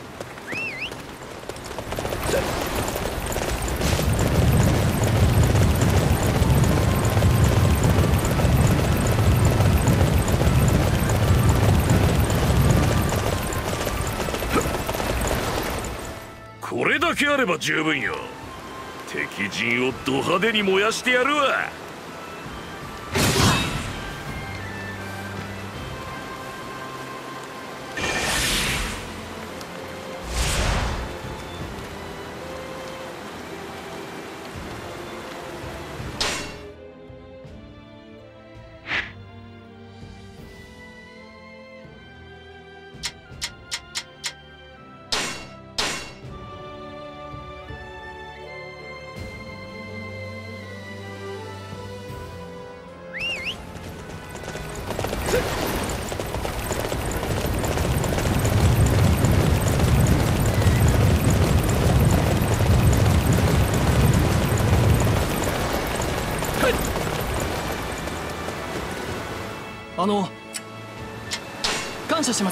これだけあれば十分よ。敵陣をド派手に燃やしてやるわ。 あの感謝します。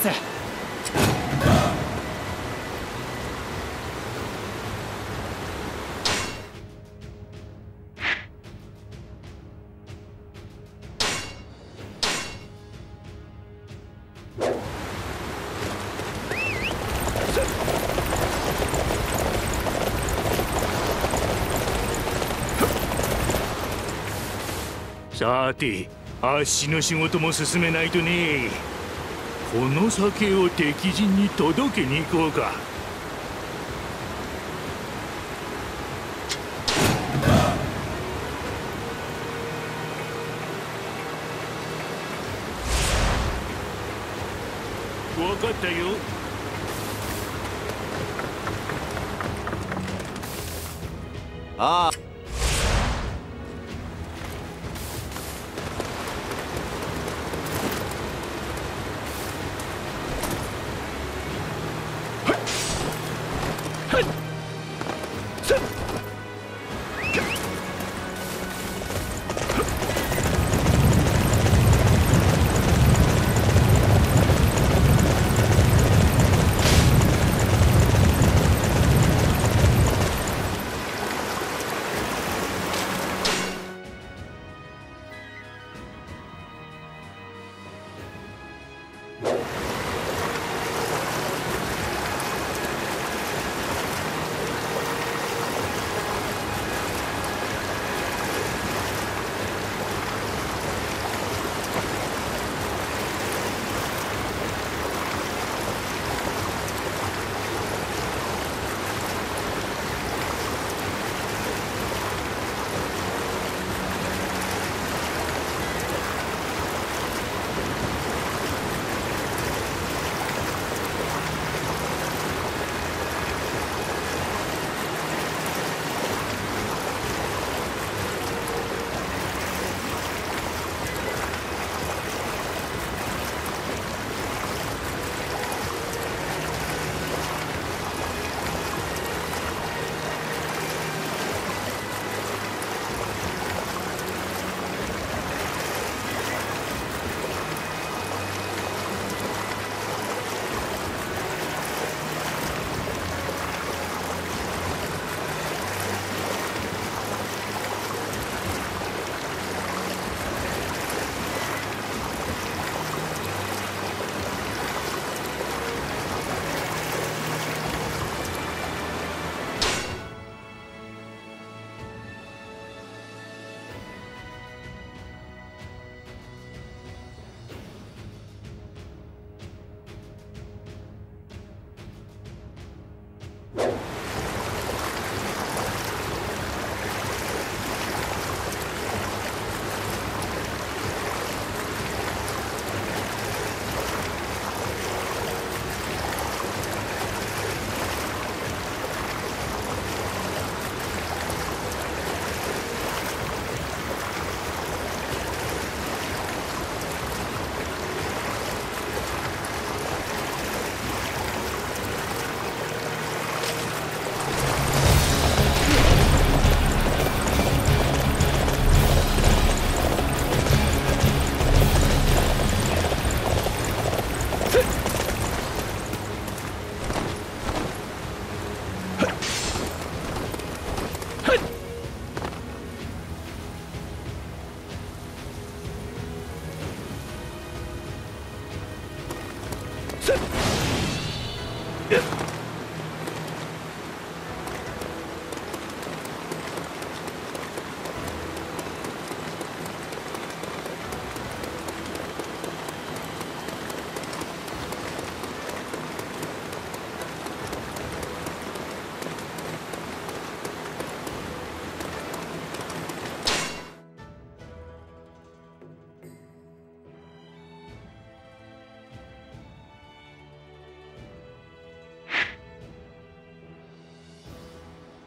さて、あっしの仕事も進めないとね。この酒を敵陣に届けに行こうか。分かったよ。 ああ。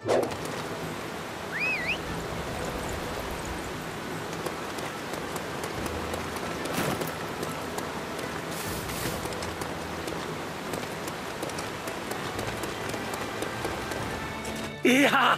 いや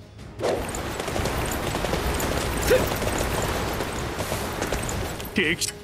敵